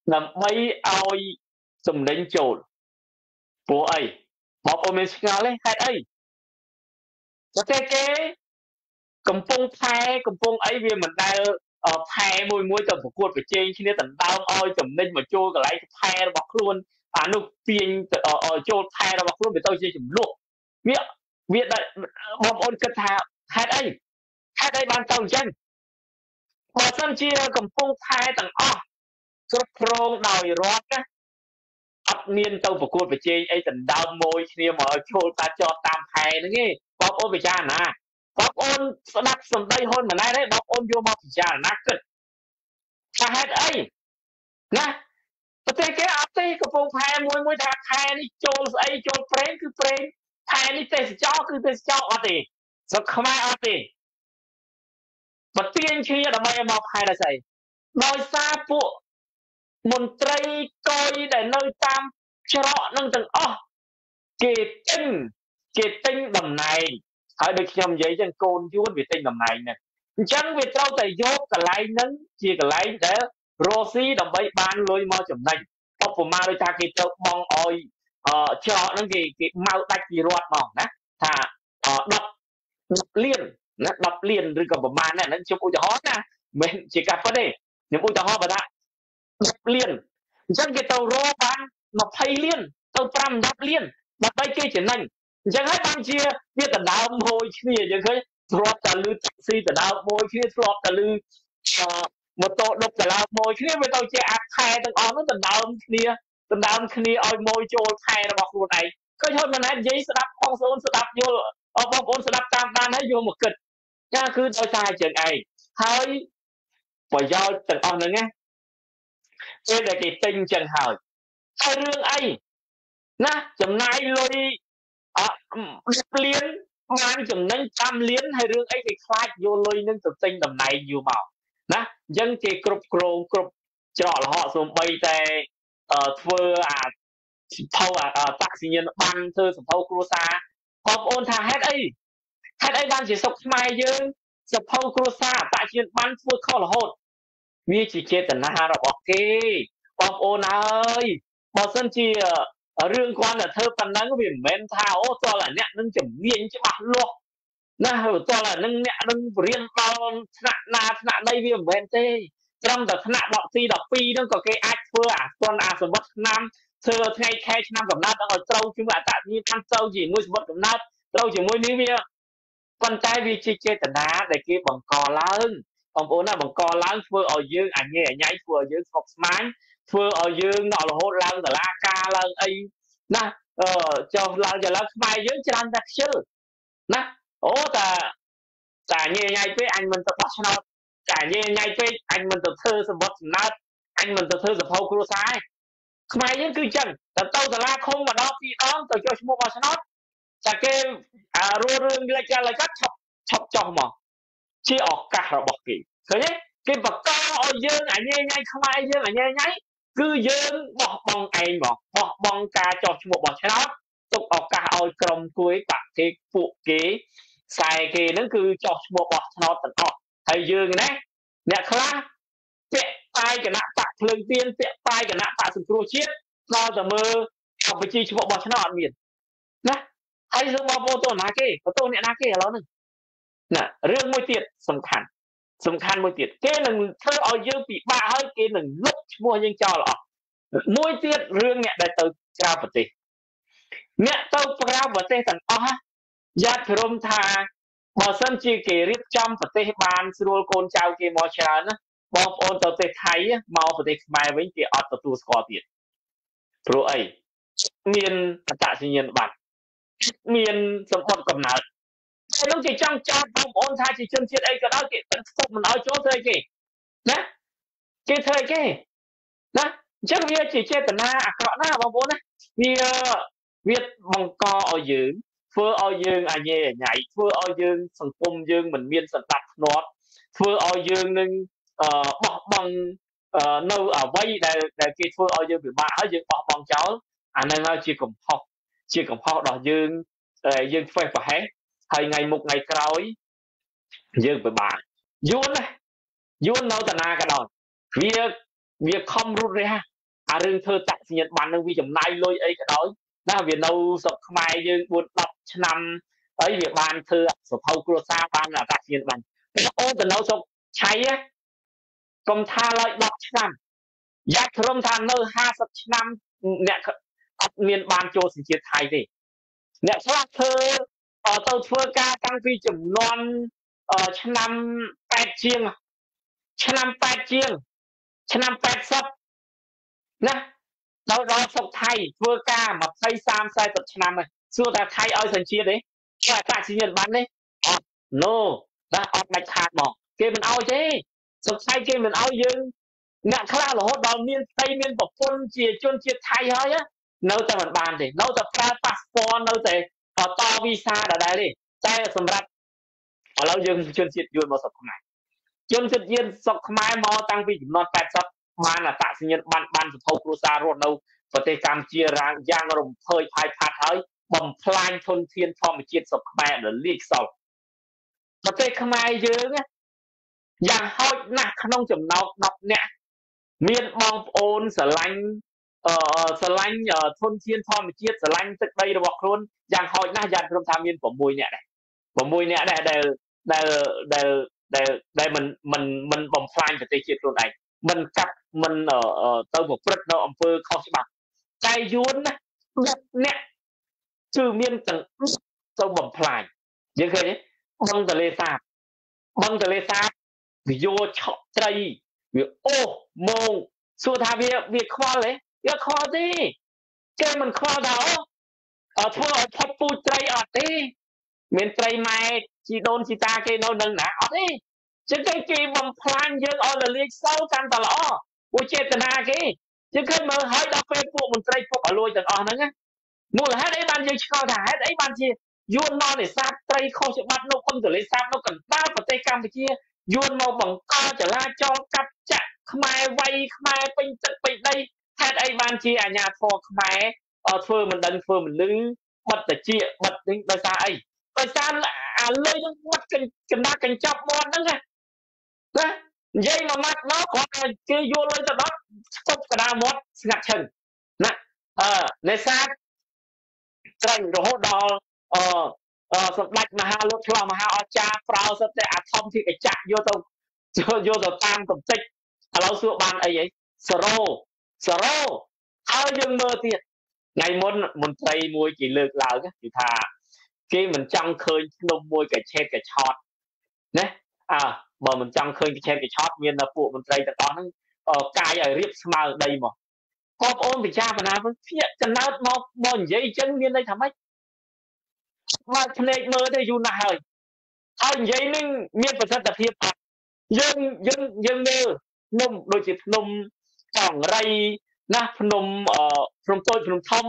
ដើម្បីឲ្យសម្លេងចូលព្រោះអីបងប្អូនមានឆ្ងល់ទេហេតុអីប្រទេសគេកំពុងថែកំពុងអីវាមិនដែលថែមួយទៅប្រកួតប្រជែងគ្នាដណ្ដើមឲ្យចំណេញមកចូលកន្លែងថែរបស់ខ្លួនអានោះទាញចូលថែរបស់ខ្លួនវាទៅជាចំនួនវាបងប្អូនគិតថាហេតុអីបានទៅអញ្ចឹងបើសិនជាកំពុងថែទាំងអស់គ្រប់គ្រងដោយរដ្ឋណាអត់មានទៅប្រកួតប្រជែងអីដណ្ដើមមួយគ្នាមកឲ្យចូលតាចតតាមថែហ្នឹងទេបងប្អូនពិចារណាបងប្អូនស្ដាប់សម្ដីហ៊ុនម៉ាណែតទេបងប្អូនយកមកពិចារណាគិតថាហេតុអីណាប្រទេសគេអត់ទេកំពុងថែមួយថាថែនេះចូលស្អីចូលប្រេងគឺប្រេងថែនេះទេសចរគឺទេសចរអត់ទេស្រុកខ្មែរអត់ទេបើទាញគ្នាដើម្បីឲ្យមកថែដល់ស្អីដោយសារពួកមន្ត្រីកយដែលនៅតាមច្រកនឹងទាំងអស់គេទិញតំណែងហើយដូចខ្ញុំនិយាយចឹងកូនយួនវាទិញតំណែងហ្នឹងអញ្ចឹងវាត្រូវតែយកកន្លែងហ្នឹងជាកន្លែងដែលរស់ស៊ីដើម្បីបានលុយមកចំណេញឧបមាដូចថាគេត្រូវបង់ឲ្យច្រកហ្នឹងគេមកដាច់ពីរដ្ឋមកណាថា10លានណា10លានឬក៏ប្រហែលណាហ្នឹងខ្ញុំឧទាហរណ៍ណាមិនជាការពិតទេខ្ញុំឧទាហរណ៍បើថា10លានអញ្ចឹងគេទៅរកបាន20លានទៅ5 10លានដើម្បីគេចំណេញអញ្ចឹងហើយបានជាវាដណ្ដើមមួយគ្នាយើងឃើញធ្លាប់តែលឺតាក់ស៊ីដណ្ដើមមួយគ្នាធ្លាប់តែលឺម៉ូតូដប់ដណ្ដើមមួយគ្នាវាទៅជាអាខែទាំងអស់នោះដណ្ដើមគ្នាឲ្យមួយចូលខែរបស់ខ្លួនឯងឃើញហ៊ុនម៉ាណែតនិយាយស្ដាប់ផងសូនស្ដាប់យល់បងប្អូនស្ដាប់តាមបានហើយយកមកគិតចាគឺដោយសារជាងឯងហើយប្រយោជន៍ទាំងអស់ហ្នឹងណាពេលដែលគេទិញចឹងហើយរឿងអីណាចំណាយលុយ10លានបានចំណេញ5លានហើយរឿងអីគេខ្លាចយកលុយនឹងទៅទិញតំណែងយូរមកណាអញ្ចឹងគេគ្រប់គ្រងគ្រប់ច្រកល្ហកសូម្បីតែធ្វើអាសម្ភៅតាក់សញ្ញាណប័ណ្ណធ្វើសម្ភៅគ្រួសារបងប្អូនថាហេតុអីបានជាសុខខ្មែរយើងសម្ភៅគ្រួសារតាក់សញ្ញាណប័ណ្ណធ្វើខុសរហូតវាជាចេតនារបស់គេបងប្អូនអើយបើសិនជារឿងគាត់តែធ្វើប៉ុណ្ណឹងវាមិនមែនថាអូតើអ្នកនឹងជំនាញច្បាស់លាស់ណាតើនឹងអ្នកនឹងរៀនដល់ថ្នាក់ណាថ្នាក់ណីវាមិនមែនទេត្រឹមតែថ្នាក់10ទី12ហ្នឹងក៏គេអាចធ្វើអាស្ទាន់អាសវត្ថឆ្នាំធ្វើថ្ងៃខែឆ្នាំកំណើតឲ្យត្រូវជាមួយអត្តសញ្ញាណប័ណ្ណត្រូវជាមួយសវត្ថកំណើតត្រូវជាមួយនេះវាប៉ុន្តែវាជាចេតនាដែលគេបង្កឡើងបងប្អូនណាបង្កឡើងធ្វើឲ្យយើងអញញ៉ៃធ្វើឲ្យយើងស្កប់ស្មាញធ្វើឲ្យយើងរហូតឡើងតឡាការឡើងអីណាចុះឡើងខ្មែរយើងច្រើនតែខ្ជិលណាអូតាញ៉ៃពេកអញមិនទៅបោះឆ្នោតតាញ៉ៃពេកអញមិនទៅធ្វើសម្បត្តិសំណើតអញមិនទៅធ្វើសភៅគ្រួសារឯងខ្មែរយើងគឺចឹងទៅតឡាខុំម្ដងពីរដងទៅចុះឈ្មោះបោះឆ្នោតតែគេរឿងលេចឡើងកាត់ឆប់ចុះមកជាឱកាសរបស់គេឃើញទេគេបង្កឲ្យយើងអញញ៉ៃខ្មែរយើងអញញ៉ៃគឺយើងបោះបង់ឯងមកបោះបង់ការចោះឈ្មោះបោះឆ្នោតទុកឱកាសឲ្យក្រុមគួយបាក់គេពួកគេខ្សែគេហ្នឹងគឺចោះឈ្មោះបោះឆ្នោតទាំងអស់ហើយយើងណាអ្នកខ្លះពាក់ป้ายគណៈបកភ្លើងទៀនពាក់ป้ายគណៈបកសង្គ្រោះជាតិដល់តែមើលកម្ពុជាឈ្មោះបោះឆ្នោតអត់មានណាហើយយើងបងប្អូនទៅណាគេបន្ទោសអ្នកណាគេឥឡូវហ្នឹងណារឿងមួយទៀតសំខាន់មួយទៀតគេនឹងធ្វើឲ្យយើងពិបាកហើយគេនឹងលុបឈ្មោះយើងចោលអស់មួយទៀតរឿងអ្នកដែលទៅក្រៅប្រទេសអ្នកទៅក្រៅប្រទេសទាំងអស់យ៉ាត់ព្រមថាបើសិនជាគេរៀបចំប្រទេសបានស្រួលកូនចៅគេមកច្រើនណាបងប្អូនទៅប្រទេសថៃមកប្រទេសខ្មែរវិញគេអត់ទទួលស្គាល់ទៀតព្រោះអីមានអត្តសញ្ញាណប័ណ្ណមានសម្បត្តិកំណើតពេលនោះគេចង់ចោទបងប្អូនថាជាជនជាតិអីក៏ដោយគេទឹកស្ទប់មិនឲ្យចូលធ្វើអីគេណាគេធ្វើអីគេណាអញ្ចឹងវាជាចេតនាអាក្រក់ណាស់បងប្អូនណាវាបង្កឲ្យយើងធ្វើឲ្យយើងអញញ៉ៃធ្វើឲ្យយើងសង្គមយើងមិនមានសន្តិភាពធ្វើឲ្យយើងនឹងបោះបង់នៅអ្វីដែលគេធ្វើឲ្យយើងពិបាកហើយយើងបោះបង់ចោលអាហ្នឹងហើយជាកំហុសរបស់យើងធ្វេសប្រហែសហើយថ្ងៃមុខថ្ងៃក្រោយយើងពិបាកយួននៅតាណាក៏ដោយវាខំរត់រះរឿងធ្វើតាក់សញ្ញាបាននឹងវាចំណាយលុយអីក៏ដោយណាវានៅស្រុកខ្មែរយើង4 10ឆ្នាំអីវាបានធ្វើសភៅគ្រួសារបានតាក់សញ្ញាបានអូនទៅនៅស្រុកឆៃកុំថាឡើយ10ឆ្នាំយ៉ាក់ត្រឹមថានៅ50ឆ្នាំអ្នកអត់មានបានចូលសញ្ជាតិថៃទេអ្នកខ្លះធ្វើទៅធ្វើការតាំងពីចំនួនឆ្នាំ8ជាងឆ្នាំ8ជាងឆ្នាំ80ណាដល់ស្រុកថៃធ្វើការ20 30 40ឆ្នាំហើយសួរថាថៃឲ្យសញ្ជាតិទេគេតាក់សញ្ញាបានទេអត់ no តែអត់ដាច់ខាតមកគេមិនឲ្យទេស្រុកថៃគេមិនឲ្យយើងអ្នកខ្លះរហូតដល់មានស្ដីមានប្រពន្ធជាជនជាតិថៃហើយនៅតែមិនបានទេនៅតែប្រើប៉ាសពតនៅតែតវីសាដដែលទេតែសម្រាប់ឥឡូវយើងជនជាតិយួនមកស្រុកខ្មែរជនជាតិយួនស្រុកខ្មែរមកតាំងពីចំនួន80បានអត្តសញ្ញាណបានសភៅគ្រួសាររស់នៅប្រទេសកម្ពុជាយ៉ាងរំភើយផាយផាត់ហើយបំផ្លាញធនធានធម្មជាតិស្រុកខ្មែរដល់លាយខ្សោយប្រទេសខ្មែរយើងយ៉ាងហោចណាស់ក្នុងចំណោម10នាក់មានបងប្អូនស្រឡាញ់ធនធានធម្មជាតិស្រឡាញ់ទឹកដីរបស់ខ្លួនយ៉ាងហោចណាស់យ៉ាងត្រឹមថាមាន6នាក់ដែរ6នាក់ដែរដែលមិនបំផ្លាញប្រទេសជាតិខ្លួនឯងមិនកាប់មិនទៅប្រព្រឹត្តនៅអំពើខុសច្បាប់តែយួនណា10នាក់គឺមានទាំងទៅបំផ្លាញយើងឃើញទេបឹងទលេសាបវាយកឆក់ត្រីវាអូមងសួរថាវាខ្វល់ទេវាខ្វល់ទេគេមិនខ្វល់ថាធ្វើឲ្យផុតពូជត្រីអត់ទេមានត្រីម៉ែជីដូនជីតាគេនៅនឹងណាអត់ទេចឹងគេបំផ្លាញយើងឲ្យរលាយសោកាន់តែល្អពួកចេតនាគេចឹងឃើញមើលហើយដល់ពេលពួកមន្ត្រីពុកអលួយទាំងអស់ហ្នឹងមូលហេតុអីបានយើងឆ្ងល់ថាហេតុអីបានជាយួនមកនេសាទត្រីខុសច្បាប់នៅបឹងទលេសាបនៅកណ្ដាលប្រទេសកម្ពុជាយួនមកបង្កចលាចលកាប់ចាក់ខ្មែរវាយខ្មែរពេញទឹកពេញដីហេតុអីបានជាអាញាធរខ្មែរធ្វើមិនដឹងធ្វើមិនលឺបិទតិចបិទនេះដោយសារអីដោយសារអាលុយនឹងបិទកណ្ដាលកញ្ចប់មាត់ហ្នឹងណានិយាយមួយម៉ាត់មកគាត់ថាគេយកលុយទៅដល់ស្គប់កណ្ដាលមាត់ស្ងាត់ឈឹងណានេសាទត្រីរហូតដល់សម្ដេចមហាលោកឆ្លោះមហាអស្ចារ្យប្រើសិតតែអាធម្មធាតុកញ្ចាក់យកទៅតាមកំតិចឥឡូវសួរបានអីសេរ៉ូហើយយើងមើលទៀតថ្ងៃមុនមន្ត្រីមួយគេលើកឡើងគឺថាគេមិនចង់ឃើញភ្នំមួយកញ្ឆេតកញ្ឆោតណាបើមិនចង់ឃើញកញ្ឆេតកញ្ឆោតមានតែពួកមន្ត្រីទាំងអស់ហ្នឹងកាយឲ្យរៀបស្មើដីមកបងប្អូនពិចារណាវិញភាកកណោតមកនិយាយអញ្ចឹងមានន័យថាម៉េចបើភ្នែកមើលទៅយូរណាស់ហើយនិយាយនឹងមានប្រសិទ្ធភាពអត់យើងមើលភ្នំដូចជាភ្នំកង្រីណាភ្នំតូចភ្នំធំ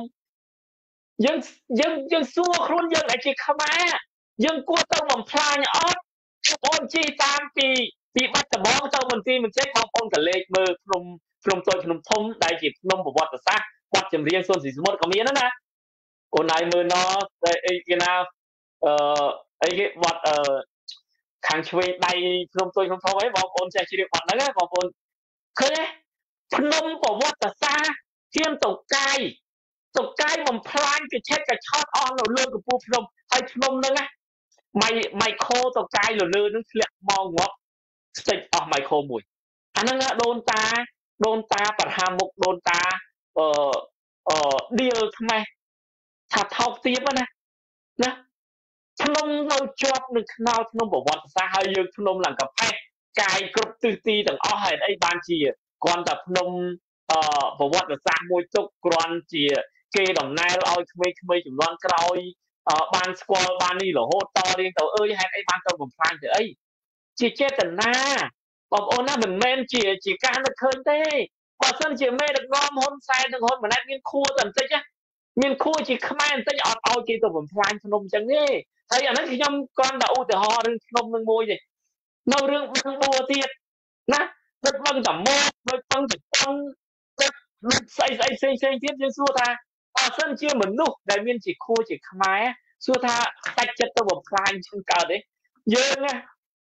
យើងសួរខ្លួនយើងឲ្យជាខ្មែរយើងគួរទៅបំផ្លាញអត់បងប្អូនជិះតាមពីបាត់ដំបងទៅមន្ទីរមន្ត្រីបងប្អូនក៏លេខមើលភ្នំតូចភ្នំធំដែលជាភ្នំប្រវត្តិសាស្ត្រវត្តចម្រៀងសុនស៊ីសមុទ្រក៏មានណាអូនហើយមើលណអីគេណាអីគេវត្តខាងឆ្វេងដៃភ្នំតូចភ្នំធំអីបងប្អូនចេះជ្រាបវត្តហ្នឹងណាបងប្អូនឃើញទេភ្នំប្រវត្តិសាស្ត្រជាតកាយបំផ្លាញកញ្ឆេតកញ្ឆោតអស់នៅលើកំពូលភ្នំហើយភ្នំហ្នឹងណាម៉ៃខូតកាយលើនឹងធ្លាក់មកងាប់ស្ទេចអស់ម៉ៃខូមួយអាហ្នឹងដូនតាប្រហាមុខដូនតាឌៀលថ្មេះថាថោកទាបណាភ្នំនៅជាប់នឹងខ្នល់ភ្នំប្រវត្តិសាស្ត្រហើយយើងភ្នំឡើងកផេះកាយគ្រប់ទិសទីទាំងអស់ហើយអីបានជាគ្រាន់តែភ្នំប្រវត្តិសាស្ត្រមួយទុកគ្រាន់ជាគេដំណើរឲ្យក្មេងៗចំនួនក្រោយបានស្គាល់បាននេះរហូតតរៀងទៅអើយហេតុអីបានទៅបំផ្លាញទៅអីជាចេតនាបងប្អូនណាមិនមែនជាការនឹកឃើញទេបើសិនជាមេដឹកនាំហ៊ុនសែននិងហ៊ុនម៉ាណែតមានខួរតែបន្តិចមានខួរជាខ្មែរបន្តិចអត់ឲ្យគេទៅបំផ្លាញភ្នំចឹងទេហើយអាហ្នឹងខ្ញុំគ្រាន់តែឧទាហរណ៍រឿងភ្នំនឹងមួយទេនៅរឿងបឹងបួទៀតណាទឹកបឹងតមោដូចបឹងតកង់ទឹកស្អីផ្សេងទៀតយើងសួរថាបើសិនជាមនុស្សដែលមានជាខួរជាខ្មែរសួរថាខ្ដាច់ចិត្តទៅបំផ្លាញចឹងកើតទេ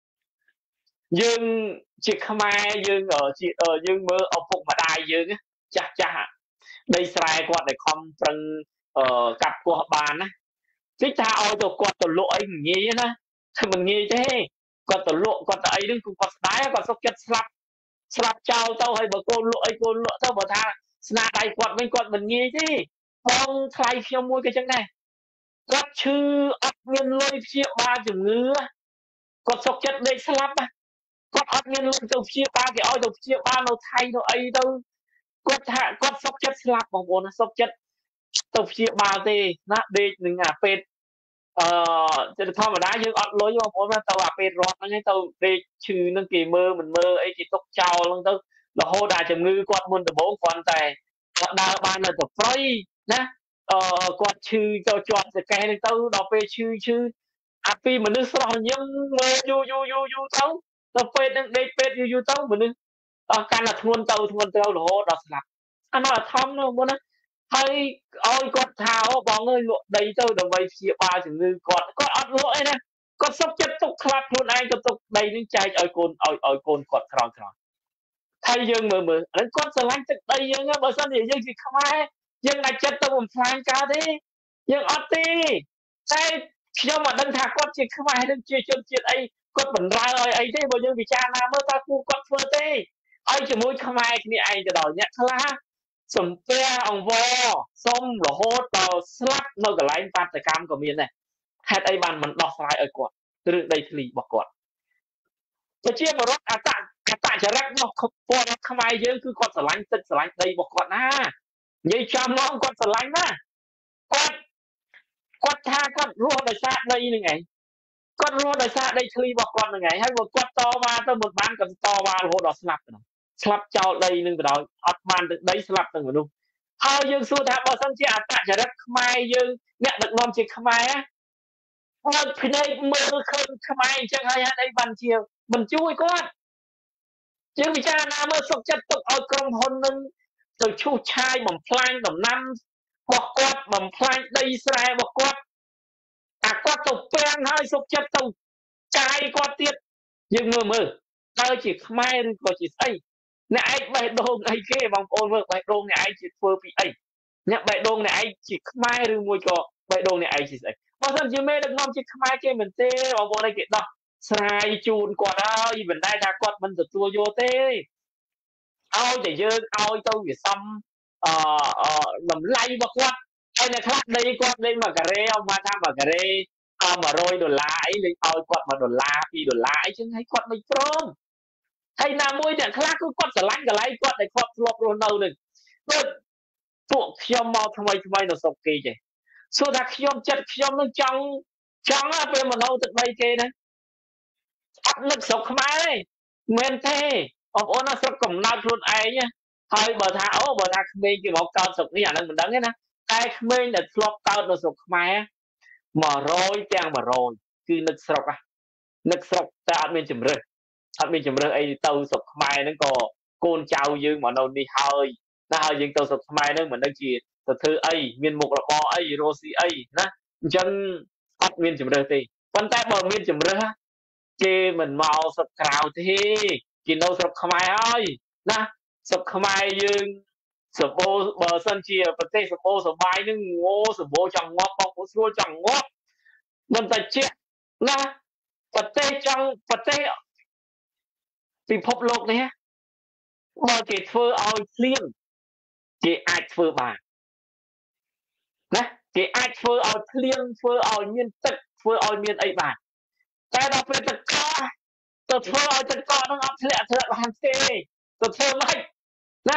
យើងជាខ្មែរយើងមើលឪពុកម្ដាយយើងចាស់ដីស្រែគាត់ដែលខំប្រឹងកាប់គាស់បានណាតិចថាឲ្យទៅគាត់ទៅលក់អីងាយណាគឺមិនងាយទេគាត់ទៅលក់គាត់ទៅអីហ្នឹងគឺគាត់ស្ដាយគាត់សុខចិត្តស្លាប់ចោលទៅហើយបើកូនលក់អីកូនលក់ទៅបើថាស្នាដៃគាត់វិញគាត់មិនងាយទេបងថ្លៃខ្ញុំមួយក៏ចឹងដែរគាត់ឈឺអត់មានលុយព្យាបាលជំងឺគាត់សុខចិត្តដេកស្លាប់គាត់អត់មានលុយទៅព្យាបាលគេឲ្យទៅព្យាបាលនៅថៃទៅអីទៅគាត់ថាគាត់សុខចិត្តស្លាប់បងប្អូនសុខចិត្តទៅព្យាបាលទេណាដេកនឹងអាពេទ្យជាធម្មតាយើងអត់លុយបងប្អូនទៅអាពេទ្យរត់ហ្នឹងទៅដេកឈឺនឹងគេមើលមិនមើលអីគេទុកចោលហ្នឹងទៅរហូតដល់ជំងឺគាត់មុនដំបូងគ្រាន់តែគាត់ដើរបាននៅទៅព្រៃណាគាត់ឈឺទៅជាប់សកេះហ្នឹងទៅដល់ពេលឈឺអាពីមនុស្សស្រស់ញឹមមើលយូរទៅដល់ពេទ្យហ្នឹងដេកពេទ្យយូរទៅមនុស្សកាន់តែធ្ងន់ទៅរហូតដល់ស្លាប់អានោះអាធំនោះមុនណាហើយឲ្យគាត់ថាអូបងអើយលក់ដីទៅដើម្បីព្យាបាលជំងឺគាត់អត់លក់អីណាគាត់សុខចិត្តទុកខ្លាប់ខ្លួនឯងទៅទុកដីនឹងចែកឲ្យកូនគាត់ក្រោយហើយយើងមើលហ្នឹងគាត់ស្រឡាញ់ទឹកដីយើងបើសិនជាយើងជាខ្មែរយើងអាចចិត្តទៅបំផ្លាញកើតទេយើងអត់ទេតែខ្ញុំមិនដឹងថាគាត់ជាខ្មែរឬជាជនជាតិអីគាត់បណ្រើឲ្យអីទេបើយើងពិចារណាមើលតើគូគាត់ធ្វើទេឲ្យជាមួយខ្មែរគ្នាឯងទៅដល់អ្នកខ្លះសំពះអង្វរសុំរហូតដល់ស្លាប់នៅកន្លែងបាតកម្មក៏មានដែរហេតុអីបានមិនដោះស្រាយឲ្យគាត់រឿងដីធ្លីរបស់គាត់ប្រជាពលរដ្ឋអតចរិតរបស់ពលរដ្ឋខ្មែរយើងគឺគាត់ស្រឡាញ់ទឹកស្រឡាញ់ដីរបស់គាត់ណានិយាយចំមកគាត់ស្រឡាញ់ណាគាត់ថាគាត់រស់ដោយសារដីនឹងឯងគាត់រស់ដោយសារដីធ្លីរបស់គាត់នឹងឯងហើយបើគាត់តវ៉ាទៅមិនបានគាត់តវ៉ារហូតដល់ស្លាប់ទៅស្លាប់ចោលដីនឹងទៅដល់អត់បានទឹកដីស្លាប់ទាំងមនុស្សហើយយើងសួរថាបើសិនជាអតចរិតខ្មែរយើងអ្នកដឹកនាំជាខ្មែរអត់ភ្នែកមើលឃើញខ្មែរអញ្ចឹងហើយហេតុអីបានជាមិនជួយគាត់យើងពិចារណាមើលសុខចិត្តទុកឲ្យក្រុមហ៊ុននឹងទៅឈូសឆាយបំផ្លាញដំណាំរបស់គាត់បំផ្លាញដីស្រែរបស់គាត់គាត់ទៅពាំងហើយសុខចិត្តទៅចាយគាត់ទៀតយើងមើលតើជាខ្មែរឬក៏ជាស្អីអ្នកឯងបេះដូងអីគេបងប្អូនមើលបេះដូងអ្នកឯងជាធ្វើពីអីអ្នកបេះដូងអ្នកឯងជាខ្មែរឬមួយក៏បេះដូងអ្នកឯងជាស្អីបើមិនជាមេដឹកនាំជាខ្មែរគេមិនទេបងប្អូនឯងគេដោះស្រាយជូនគាត់ហើយមិនដែលថាគាត់មិនទទួលយកទេឲ្យតែយើងឲ្យទៅវាសំតម្លៃរបស់គាត់ហើយអ្នកខ្លះដីគាត់លេង1ការ៉េអត់មកថា1ការ៉េ$100អីលេងឲ្យគាត់$1 $2អីចឹងឲ្យគាត់មិនព្រមហើយណាមួយអ្នកខ្លះគឺគាត់ស្រឡាញ់កន្លែងគាត់ដែលគាត់ធ្លាប់រស់នៅនឹងដូចពួកខ្ញុំមកថ្មីនៅស្រុកគេចេះសួរថាខ្ញុំចិត្តខ្ញុំនឹងចង់ពេលមកនៅទឹកដីគេណាអត់នឹកស្រុកខ្មែរទេមែនទេបងប្អូនណាស្រុកកំណើតខ្លួនឯងហើយបើថាក្មេងគេមកកើតស្រុកនេះអានឹងមិនដឹងទេណាតែក្មេងដែលធ្លាប់កើតនៅស្រុកខ្មែរ100ទាំង100គឺនឹកស្រុកតែអត់មានជំរឿសអីទៅស្រុកខ្មែរហ្នឹងក៏កូនចៅយើងមកនៅនេះហើយណាហើយយើងទៅស្រុកខ្មែរហ្នឹងមិនដឹងជាទៅធ្វើអីមានមុខរបរអីរស់ស៊ីអីណាអញ្ចឹងអត់មានជំរឿសទេប៉ុន្តែបើមានជំរឿសគេមិនមកស្រុកក្រៅទេគេនៅស្រុកខ្មែរហើយណាស្រុកខ្មែរយើងសម្បូរបើសិនជាប្រទេសសម្បូរសបាយនឹងសម្បូរចង់ងាប់បងប្អូនស្រួលចង់ងាប់មិនតែជាណាប្រទេសពិភពលោកនេះបើគេធ្វើឲ្យភ្លៀងគេអាចធ្វើបានណាគេអាចធ្វើឲ្យភ្លៀងធ្វើឲ្យមានទឹកធ្វើឲ្យមានអីបានតែដល់ពេលទឹកកកទៅធ្វើឲ្យទឹកកកនឹងអត់ធ្លាក់បានទេទៅធ្វើមិនណា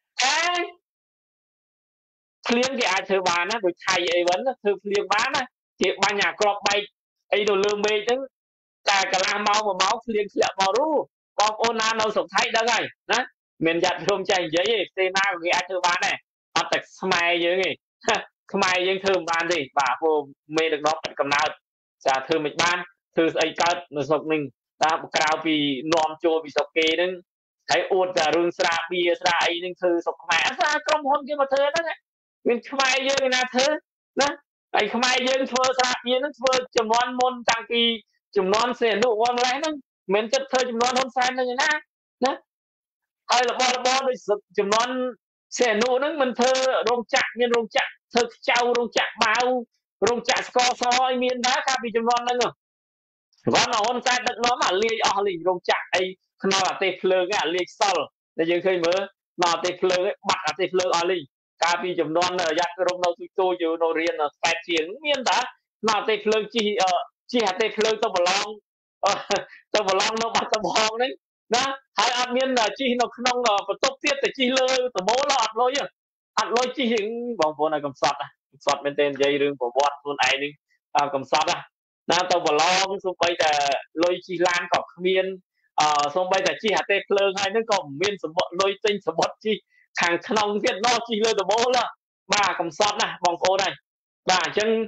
ភ្លៀងគេអាចធ្វើបានណាដូចថៃអីវិញធ្វើភ្លៀងបានណាគេបាញ់អាក្របបែកអីទៅលើមេឃហ្នឹងតែកន្លះម៉ោង1ម៉ោងភ្លៀងធ្លាក់មករូបងប្អូនណានៅស្រុកថៃដឹងហើយណាមានយ៉ាត់ព្រមចែកនិយាយទេផ្សេងណាគេអាចធ្វើបានដែរអត់តែខ្មែរយើងទេខ្មែរយើងធ្វើមិនបានទេបាទព្រោះមេដឹកនាំកំណើតចាធ្វើមិនបានធ្វើស្អីកើតនៅស្រុកនេះតាមក្រៅពីនាំចូលពីស្រុកគេហ្នឹងហើយអួតតែរឿងស្រាបៀស្រាអីហ្នឹងធ្វើស្រុកខ្មែរស្រាក្រុមហ៊ុនគេមកធ្វើហ្នឹងមានខ្មែរយើងណាធ្វើណាហើយខ្មែរយើងធ្វើស្រាបៀហ្នឹងធ្វើចំនួនមុនតាំងពីចំនួនសេអនុវត្តម្លេះហ្នឹងមិនចិត្តធ្វើចំនួនហ៊ុនសែនហ្នឹងណាហើយរបស់របរដូចចំនួន xe nụ nâng mình thơ rong chặt miền rong chặt thơ châu rong chặt bao rong chặt sco soi miền đá ca bị chấm non nâng rồi và nó on sai đất nó mà lia ở lì rong chặt ấy nó là tê phơi cái lia sol để giờ khi mới nó tê phơi bắt ở tê phơi ở lì ca bị chấm non ở giặc rong nó tôi dù nó riêng là phải chiến miền đá nó tê phơi chỉ hạt tê phơi tao bảo long tao bảo long nó bắt tao bong đấy đó hai anh miền là chi nó không là phải tốt tiết để chi lơ tao bố lọt lôi à ăn lôi chi những vòng phố này cầm sọt bên tên dây rừng của bọt luôn ai đi cầm sọt à na tao bảo lo xung quanh là lôi chi lan cọc miên xung quanh là chi hạt tê phơi hai nó còn miên sầm bọt lôi tinh sầm bọt chi hàng nông việt nó chi lơ tao bố là ba cầm sọt này vòng phố này và chân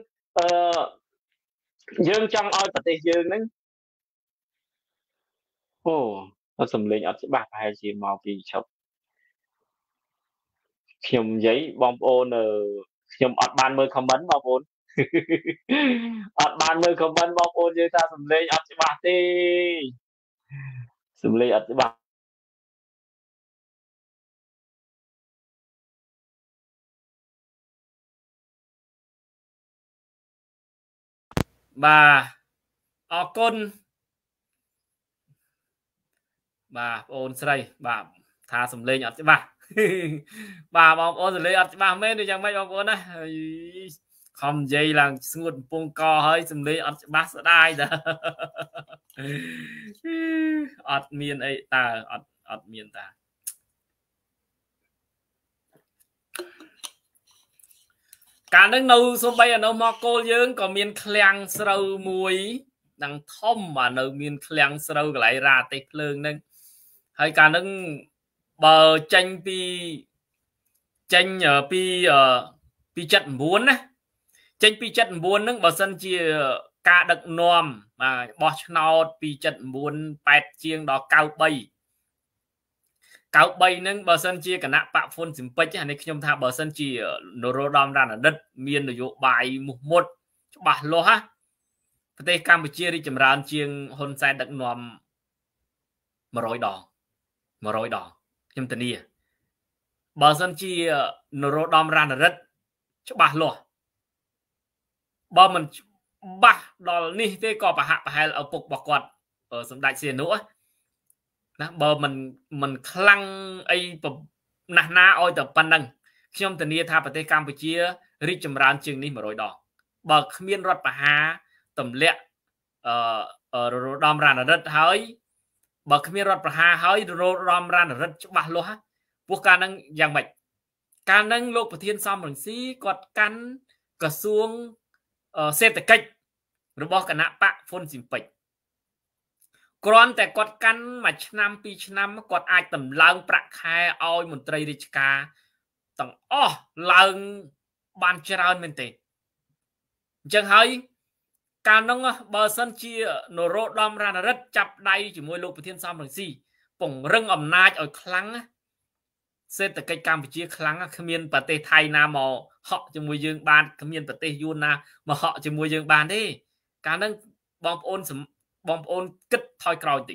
dương trong oi bật tê dương đấy ồ nó sầm lên ở bạc hay gì màu kỳ chọc khiêm giấy bom ô nờ khiêm ọt ban mơ comment bom ôn ọt ban mơ comment bom ôn như ta sầm lên ọt bạc tê sầm lên ọt bạc បាទអរគុណបាទបងអូនស្រីបាទថាសំលេងអត់ច្បាស់បាទបងប្អូនសំលេងអត់ច្បាស់មែនដូចយ៉ាងម៉េចបងប្អូនណាខំនិយាយឡើងស្ងួតកំពង់កហើយសំលេងអត់ច្បាស់ស្ដាយតាអត់មានអីតើអត់មានតាកាលនឹងនៅសូម្បីនៅមកគោលយើងក៏មានឃ្លាំងស្រូវមួយនឹងធំបាទនៅមានឃ្លាំងស្រូវកន្លែងរ៉ាទេសភ្លើងហ្នឹងហើយកាលនឹងបើចេញពី79ណាចេញពី79ហ្នឹងបើសិនជាការដឹកនាំបាទបោះឆ្នោតពី79 8ជាងដល់93ហ្នឹងបើសិនជាគណៈបកហ្វុនស៊ីមពេចអានេះខ្ញុំថាបើសិនជានរោត្តមរណឌិតមាននយោបាយមុខមុតច្បាស់លាស់ប្រទេសកម្ពុជារីកចម្រើនជាងហ៊ុនសែនដឹកនាំ100 ដងខ្ញុំធានាបើសិនជានរោត្តមរណឌិតច្បាស់លាស់បើមិនច្បាស់ដល់នេះទេក៏ប្រហាក់ប្រហែលឪពុករបស់គាត់សម្ដេចសៀនុណាបើមិនខ្លាំងអីណាស់ណាឲ្យតែប៉ុណ្ណឹងខ្ញុំធានាថាប្រទេសកម្ពុជារីកចម្រើនជាងនេះ100 ដងបើគ្មានរដ្ឋប្រហារទម្លាក់នរោត្តមរណឌិតហើយបើគ្មានរដ្ឋប្រហារហើយនរោត្តមរណឌិតច្បាស់លាស់ពោះកាលហ្នឹងយ៉ាងម៉េចកាលហ្នឹងលោកប្រធានសំរងស៊ីគាត់កាន់ក្រសួងសេដ្ឋកិច្ចរបស់គណៈបកហ្វុនស៊ីមពេចគ្រាន់តែគាត់កាន់មួយឆ្នាំ2ឆ្នាំគាត់អាចតម្លើងប្រាក់ខែឲ្យមន្ត្រីរាជការទាំងអស់ឡើងបានច្រើនមែនទេអញ្ចឹងហើយកាលនោះបើសិនជានរោត្តមរណឌិតចាប់ដៃជាមួយលោកប្រធានសំរងស៊ីពង្រឹងអំណាចឲ្យខ្លាំងសេដ្ឋកិច្ចកម្ពុជាខ្លាំងគ្មានប្រទេសថៃណាមកហក់ជាមួយយើងបានគ្មានប្រទេសយួនណាមកហក់ជាមួយយើងបានទេកាលនោះបងប្អូនគិតថយក្រោយតិច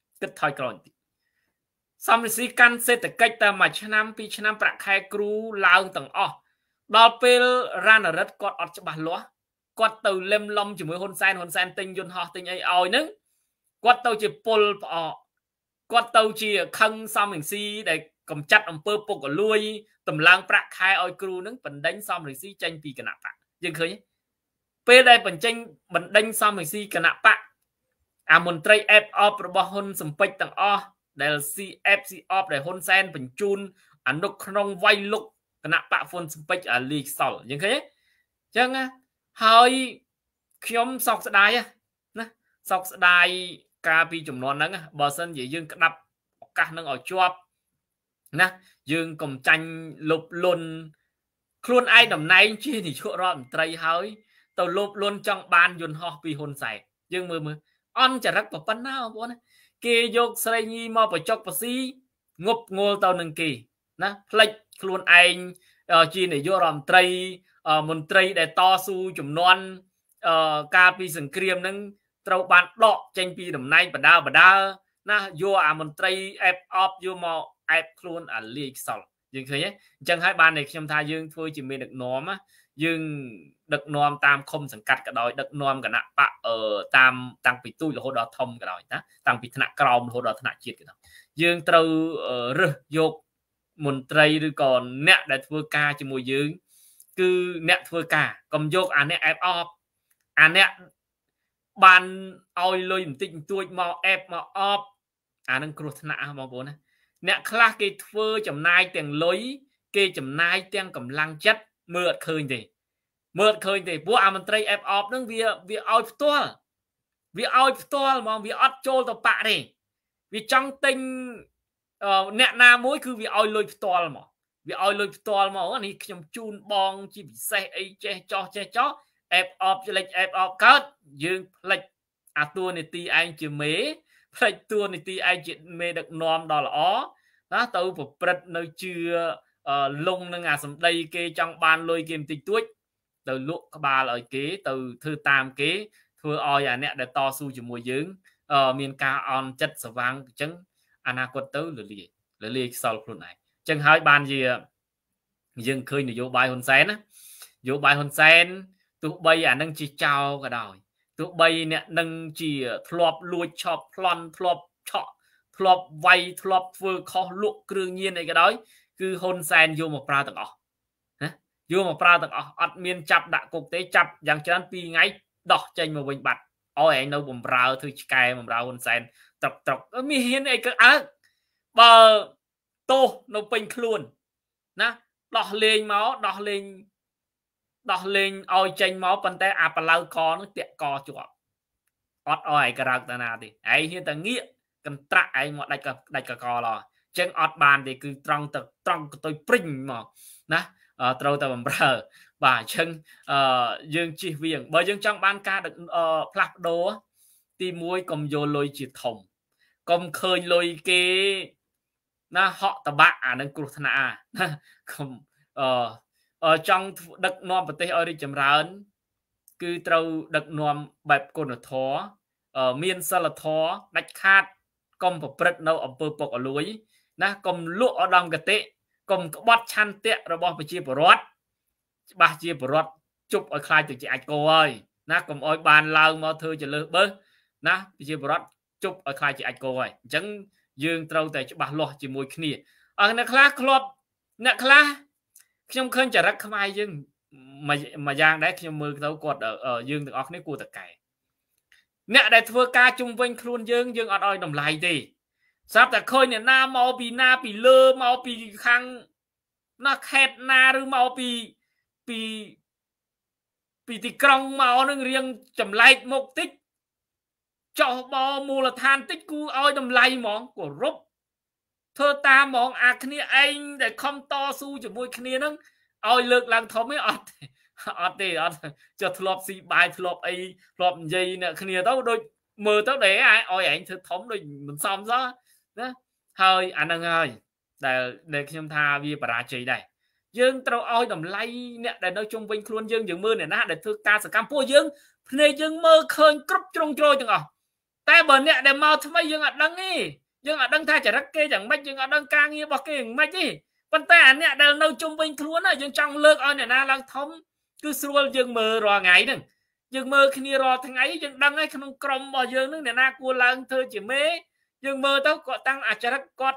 សំរងស៊ីកាន់សេដ្ឋកិច្ចតែមួយឆ្នាំ2ឆ្នាំប្រាក់ខែគ្រូឡើងទាំងអស់ដល់ពេលរណរិទ្ធគាត់អត់ច្បាស់លាស់គាត់ទៅលឹមលំជាមួយហ៊ុនសែនទិញយន្តហោះទិញអីឲ្យហ្នឹងគាត់ទៅជាពលផ្អកគាត់ទៅជាខឹងសំរងស៊ីដែលកំចាត់អំពើពុករលួយតម្លើងប្រាក់ខែឲ្យគ្រូហ្នឹងបណ្ដេញសំរងស៊ីចេញពីគណៈបកយើងឃើញពេលដែលបញ្ចេញបណ្ដេញសំរងស៊ីគណៈបកអាមន្ត្រីអេបអបរបស់ហ៊ុនសំពេចទាំងអស់ដែល CF ដែលហ៊ុនសែនបញ្ជូនអនុក្នុងវ័យលុកគណៈបកហ្វុនសំពេចអាលីខ្សលយើងឃើញអញ្ចឹងហើយខ្ញុំសោកស្ដាយណាសោកស្ដាយកាលពីចំនួនហ្នឹងបើសិនជាយើងក្តាប់ឱកាសហ្នឹងឲ្យជាប់ណាយើងកុំចាញ់លុបលុនខ្លួនឯងតំណែងជានាយករដ្ឋមន្ត្រីហើយទៅលុបលុនចង់បានយន្តហោះពីហ៊ុនសែនយើងមើលអន់ចរិតប៉ុណ្ណាបងប្អូនគេយកស្រីញីមកបចុកបស៊ីងប់ងល់ទៅនឹងគេណាផ្លិចខ្លួនឯងជានាយករដ្ឋមន្ត្រីមន្ត្រីដែលតស៊ូចំនួនការពីសង្គ្រាមនឹងត្រូវបានដកចេញពីតំណែងបដាណាយកអាមន្ត្រីអេបអបយកមកអែបខ្លួនអាលីខ្សល dương khơi nhé chẳng hai ban này trong thay dương thôi chỉ mình được nóm á dương được nóm tam khôngสังกัด cả đôi được nóm cả nạ bạ ở tam tăng bị tôi là hồ đỏ thông cả đôi đó tăng bị thằng còng hồ đỏ thằng chiết cả đôi dương trâu rơ dục một trai rồi còn nẹt để thưa ca cho mùi dương cứ nẹt thưa ca cầm dục anh nẹt ép off anh nẹt ban oi lôi một tinh tuổi màu ép màu off anh đang cột nạ màu bốn này nẹt khác cái thưa chấm nai tiền lối cái chấm nai tiền cầm lăng chất mượt khơi thì bố anh mình trai ép off nó vì oi to mà vì ót trôi tao bạ này vì trong tinh nẹt na mối cứ vì oi lôi to mà vì oi lôi to mà anh ấy trong chun bong chỉ bị xe ấy che cho ép off cho lệch ép off cất dương lệch à tua này ti anh chưa mế lệch tua này ti anh chỉ mê được nom đó là ó đó tao phục bật nơi chưa lông nó ngà sầm đây kê trong ban lôi kim tịch tuốt từ lúc ba lời kế từ thư tam kế thưa oi à nẹt để to su chỉ mùi dương miền ca on chất sờ vang trứng anh quật tới lừa lì sau lúc này chẳng hai ban gì dương khơi này vô bài hồn sen á vô bài hồn sen tụ bay à nâng chỉ chào cả đời tụ bay nè nâng chỉ thọp lùi chọp plon thọp chọ thọp vay thọp vừa khó lụa cương nhiên này cái đó cứ hồn sen vô một pra tặng ọ vô một pra tặng ọ ọt miền chập đã cục tế chập dạng cho anh pi ngay đọc tranh một bình bạch ôi anh đâu bầm rau thư cài bầm rau hồn sen tập mi hiên này cứ bờ tô nó pin luôn nè đọc lên ôi tranh máu bàn tay à bà lau co nó tiện co chuột ót oi cái rau ta nào thì ấy hiện ta nghĩa cần trại anh mọi đại cả co lo chân ót bàn thì cứ trong tôi pring mà nè trâu ta bầm rờ và chân dương chi viền bởi dương trong ban ca được plak đồ tìm muối cầm vô lôi chỉ thòng cầm khơi lôi cái na họ ta bạ à nâng cột na không trong đất non bờ tây ở đây chấm rán cứ trâu đất non bẹp cồn ở thó miên sa là thó đạch khát cầm bờ bật nâu ở bờ bọc ở lưới na cầm lụa ở đằng cái tệ cầm bát chăn tệ rồi bỏ về chia bờ rót ba chia bờ rót chụp ở khai từ chị anh cô ơi na cầm oi bàn lao mà thưa cho lơ bơ na chia bờ rót chụp ở khai chị anh cô ơi chẳng dương trâu tại cho bà lo chỉ mùi kia ở nè khá club nè khá trong khơi chả rắc không ai dương mà giang đấy khi mưa tàu quật ở dương được óc này của tất cả nè đại thưa ca chung quanh luôn dương ở đôi đồng lại đi sắp tại khơi nè na bị lơ mau bị khang na khét na rồi mau bị thì còng mau nó riêng chầm lại một tích cho bò mù là than tích cu oi đầm lay món của rúp thơ ta món à kia anh để không to su cho môi kia nó oi lực làm thọ mới ọt cho thọp xì bài thọp ấy thọp gì nè kia tao đôi mờ tao để ai oi anh thơ thống đôi mình xong đó hơi anh đang ơi để khi tha vi bà chỉ đây dương tao oi đầm lay nè để nói chung vinh luôn dương mưa này na để thưa ca sẽ cam pua dương này dương mơ khơi cướp trong trôi từng tay bẩn nè để mau thay dương đăng đi dương đăng thay chả rắc kê chẳng mấy dương đăng ca nghe bọc kê mấy đi con tay nè để nấu chung vinh luôn này dương trong lược oi nè na lang thống cứ xua dương mơ rò ngày đừng dương mơ khi rò thằng ấy dương đăng ấy không crom bò dương nước nè na cua lang thơ chỉ mế dương mơ tao có tăng à chả rắc cọt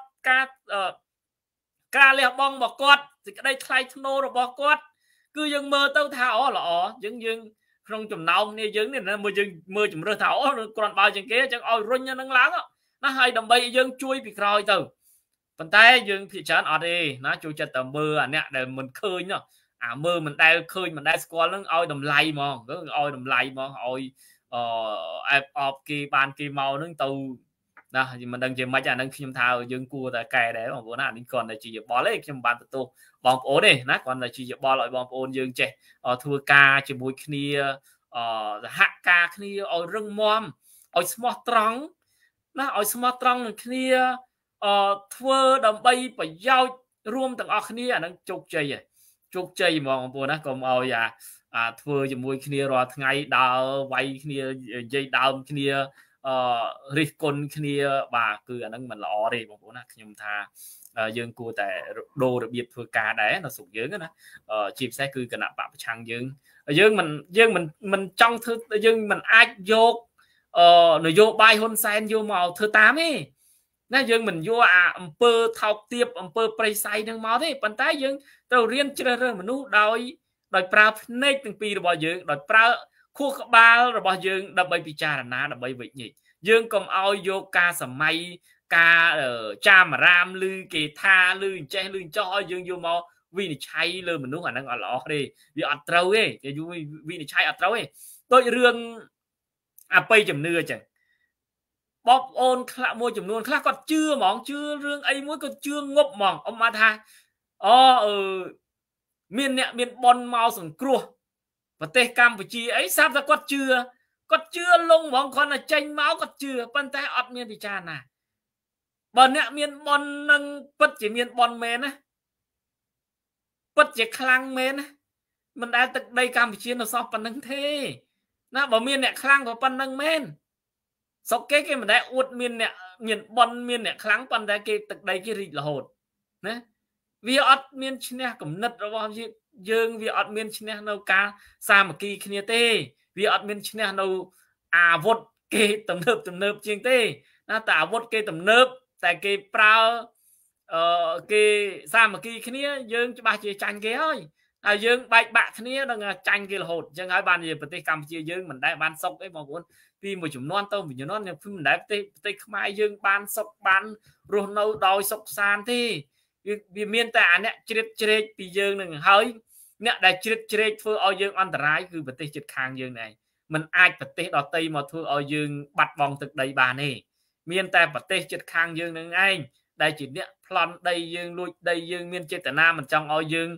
ca leo bong bò cọt thì cái đây thay nô rồi bò cọt cứ dương mơ tao thảo là dương không chùm nào nè dương này mưa chùm rơi thảo còn bao chân kia chẳng oi run nhân láng nó hay đầm bay dương chui bị rồi từ phần tay dương thị trấn ở đây nó chui cho tầm mưa à nè để mình khơi nhá mưa mình đeo khơi mình đeo squat nó oi đầm lay mà oi đầm lay mà oi kia ban kia màu nó tàu nè mình đang chơi mấy anh đang phim thao dương cua tại kè để mà bữa nào đi còn là chỉ bỏ lấy trong bàn tụ bom ổ này nát còn là chỉ bỏ lại bom ôn dương trẻ thua ca chỉ bùi kia hạ ca kia ở rừng mom ở smart trắng nó ở smart trắng kia thua đầm bay phải giao rùm tầng ở kia đang chục chơi mà bữa nó còn ở thua chỉ bùi kia rồi ngày đào vay kia dây đào kia រិះគន់គ្នាបាទគឺអាហ្នឹងមិនល្អទេបងប្អូនណាខ្ញុំថាយើងគួរតែដូររបៀបធ្វើការដែរនៅស្រុកយើងណាជាពិសេសគឺគណៈបកប្រឆាំងយើងមិនចង់ធ្វើយើងមិនអាចយកនយោបាយហ៊ុនសែនយកមកធ្វើតាមទេណាយើងមិនយកអាអំពើថោកទាបអំពើប្រៃសៃនឹងមកទេប៉ុន្តែយើងត្រូវរៀនជ្រើសរើសមនុស្សដោយប្រើភ្នែកទាំងពីររបស់យើងដោយប្រើខួរក្បាលរបស់យើងដើម្បីពិចារណាដើម្បីវិនិច្ឆ័យយើងកុំឲ្យយកការសម័យការចាមរាមឬគេថាឬអញ្ចេះឬអញ្ចោះឲ្យយើងយកមកវិនិច្ឆ័យលើមនុស្សអាហ្នឹងអត់ល្អទេវាអត់ត្រូវទេគេយូរវិនិច្ឆ័យអត់ត្រូវទេដូចរឿងអបិយជំនឿអញ្ចឹងបងប្អូនខ្លះមួយចំនួនខ្លះគាត់ជឿហ្មងជឿរឿងអីមួយគាត់ជឿងប់ហ្មងអមមកថាមានអ្នកមានបនមកសង្គ្រោះប្រទេសកម្ពុជាអីស្រាប់តែគាត់ជឿលងហ្មងគាត់តែចេញមកគាត់ជឿប៉ុន្តែអត់មានពិចារណាបើអ្នកមានបននឹងពិតជាមានបនមែនណាពិតជាខ្លាំងមែនណាមិនដែលទឹកដីកម្ពុជានៅសោះប៉ុណ្្នឹងទេណាបើមានអ្នកខ្លាំងក៏ប៉ុណ្្នឹងមែនស្រុកគេមិនដែលអួតមានអ្នកមានបនមានអ្នកខ្លាំងប៉ុន្តែគេទឹកដីគេរីករហូតណាវាអត់មានឈ្នះគំនិតរបស់យើងវាអត់មានឈ្នះនៅការសាមគ្គីគ្នាទេវាអត់មានឈ្នះនៅអាវុធគេទំនើបជាងទេណាតែអាវុធគេទំនើបតែគេប្រើគេសាមគ្គីគ្នាយើងច្បាស់ជាចាញ់គេហើយយើងបែកបាក់គ្នានឹងចាញ់គេរហូតអញ្ចឹងហើយបានជាប្រទេសកម្ពុជាយើងមិនដែលបានសុខទេបងប្អូនពីមួយចំនួនទៅមួយចំនួនខ្ញុំមិនដែលប្រទេសខ្មែរយើងបានសុខបានរស់នៅដោយសុខសាន្តទេវាមានតែអាអ្នកជ្រៀតជ្រែកពីយើងនឹងហើយអ្នកដែលជ្រៀតជ្រែកធ្វើឲ្យយើងអន្តរាយគឺប្រទេសជិតខាងយើងដែរมันអាចប្រទេសដទៃមកធ្វើឲ្យយើងបាត់បង់ទឹកដីបានទេមានតែប្រទេសជិតខាងយើងនឹងឯងដែលជាអ្នកប្លន់ដីយើងលួចដីយើងមានចេតនាមិនចង់ឲ្យយើង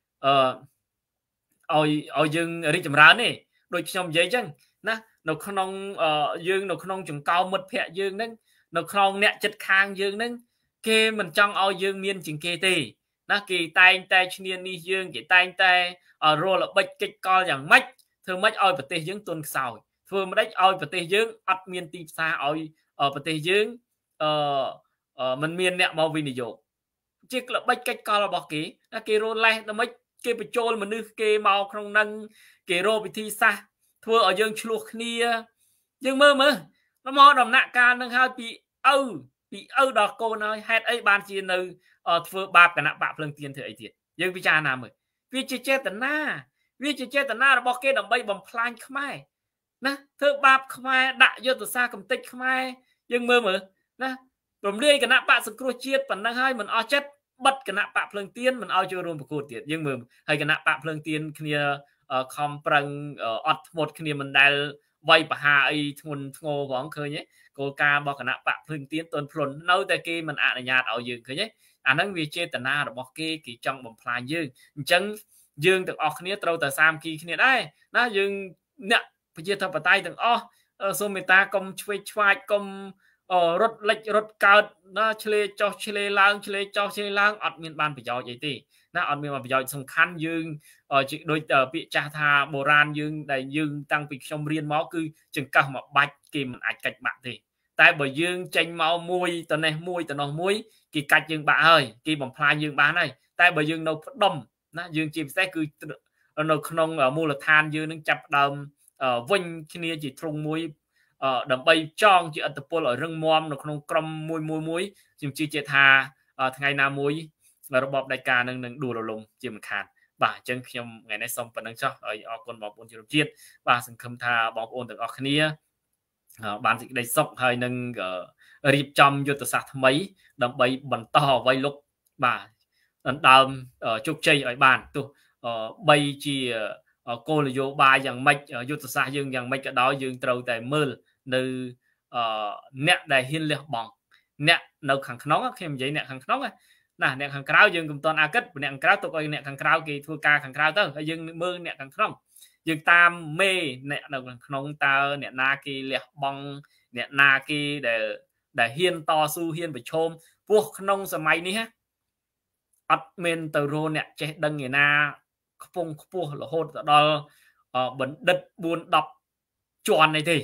ឲ្យយើងរីកចម្រើនទេដូចខ្ញុំនិយាយអញ្ចឹងណានៅក្នុងយើងនៅក្នុងចង្កោមមិត្តភ័ក្តិយើងហ្នឹងនៅក្នុងអ្នកចិត្តខាងយើងហ្នឹងគេមិនចង់ឲ្យយើងមានជាងគេទេណាគេតែងតែឈ្នានីសយើងគេតែងតែរលល្បិចកិច្ចកលយ៉ាងម៉េចធ្វើម៉េចឲ្យប្រទេសយើងទន់ខ្សោយធ្វើម៉េចឲ្យប្រទេសយើងអត់មានទីផ្សារឲ្យប្រទេសយើងมันមានអ្នកមកវិនិយោគជាក្លបិចកិច្ចកលរបស់គេគេរលេះដល់ម៉េចគេបញ្ចូលមនុស្សគេមកក្នុងនឹងគេរកវិធីសាស្ត្រធ្វើឲ្យយើងឆ្លោះគ្នាយើងមើលមកដំណាក់កាលនឹងហើយពីឪដល់កូនហើយហេតុអីបានជានៅធ្វើបាបគណៈបកភ្លើងទៀនធ្វើអីទៀតយើងពិចារណាមើលវាជាចេតនារបស់គេដើម្បីបំផ្លាញខ្មែរណាធ្វើបាបខ្មែរដាក់យុទ្ធសាស្ត្រកំទេចខ្មែរយើងមើលណារំលាយគណៈបកសង្គ្រោះជាតិប៉ុណ្ណឹងហើយមិនអស់ចិត្តបិទគណៈបកភ្លើងទៀនមិនឲ្យចូលរួមប្រកួតទៀតយើងមើលហើយគណៈបកភ្លើងទៀនគ្នាខំប្រឹងអត់ធ្មត់គ្នាមិនដែលវាយបហាអីធ្ងន់ធ្ងរផងឃើញទេគោលការណ៍របស់គណៈបកភ្លើងទៀនទន់ភ្លន់នៅតែគេមិនអនុញ្ញាតឲ្យយើងឃើញទេអាហ្នឹងវាចេតនារបស់គេចង់បំផ្លាញយើងអញ្ចឹងយើងទាំងអស់គ្នាត្រូវតែសាមគ្គីគ្នាដែរណាយើងអ្នកប្រជាធិបតេយ្យទាំងអស់សូមមេត្តាកុំឆ្វេងឆ្វាចកុំរត់លិចរត់កើតណាឆ្លេចុះឆ្លេឡើងឆ្លេចុះឆ្លេឡើងអត់មានបានប្រយោជន៍អីទេណាអត់មានប្រយោជន៍សំខាន់យើងដូចពាក្យចាស់ថាបុរាណយើងដែលយើងតាំងពីខ្ញុំរៀនមកគឺចង្កឹះមកបាច់គេមិនអាចកាច់បាក់ទេតែបើយើងចេញមកមួយទៅនេះមួយទៅនោះមួយគេកាច់យើងបាក់ហើយគេបំផ្លាញយើងបានហើយតែបើយើងនៅផ្ដុំណាយើងជាពិសេសគឺនៅក្នុងមូលដ្ឋានយើងនឹងចាប់ដើមវិញគ្នាជាទ្រង់មួយដើម្បីចងជាអត្តពលឲ្យរឹងមាំនៅក្នុងក្រុមមួយខ្ញុំជឿជាថាថ្ងៃណាមួយរបបផ្ដាច់ការនឹងដួលរលំជាមិនខានបាទអញ្ចឹងខ្ញុំថ្ងៃនេះសូមប៉ុណ្្នឹងចុះហើយអរគុណបងប្អូនជនរួមជាតិបាទសង្ឃឹមថាបងប្អូនទាំងអស់គ្នាបានសេចក្តីសុខហើយនឹងរៀបចំយុទ្ធសាស្ត្រថ្មីដើម្បីបន្តអ្វីលុកបាទដណ្ដើមជោគជ័យឲ្យបានទោះបីជាគោលនយោបាយយ៉ាងម៉េចយុទ្ធសាស្ត្រយើងយ៉ាងម៉េចក៏ដោយយើងត្រូវតែមើលនៅអ្នកដែលហ៊ានលះបង់អ្នកនៅខាងក្នុងខ្ញុំនិយាយអ្នកខាងក្នុងណាអ្នកខាងក្រៅយើងកុំតន់អាកិតអ្នកខាងក្រៅទុកឲ្យអ្នកខាងក្រៅគេធ្វើការខាងក្រៅទៅហើយយើងមើលអ្នកខាងក្នុងយើងតាមមេអ្នកនៅខាងក្នុងតើអ្នកណាគេលះបង់អ្នកណាគេដែលហ៊ានតស៊ូហ៊ានប្រឈមព្រោះក្នុងសម័យនេះអត់មានទៅរកអ្នកចេះដឹងឯណាខ្ពង់ខ្ពស់រហូតទៅដល់បណ្ឌិត4-10ជាន់អីទេ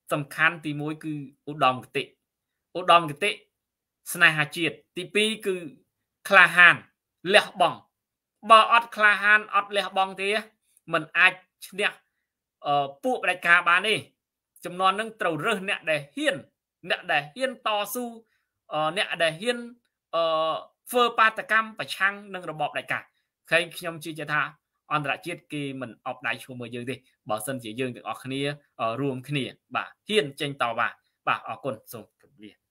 សំខាន់ទី1គឺឧត្តមគតិស្នេហាជាតិទី2គឺក្លាហានលះបង់បើអត់ក្លាហានអត់លះបង់ទេมันអាចឈ្នះពួកផ្ដាច់ការបានទេចំនួននឹងត្រូវរើសអ្នកដែលហ៊ានតស៊ូអ្នកដែលហ៊ានធ្វើបាតកម្មប្រឆាំងនឹងរបបផ្ដាច់ការខ្ញុំជឿថាអន្តរជាតិគេមិនអបដៃឈ្មោះមើលយើងទេបើសិនជាយើងទាំងអស់គ្នារួមគ្នាបាទហ៊ានចេញតវ៉ាបាទអរគុណសូមជម្រាប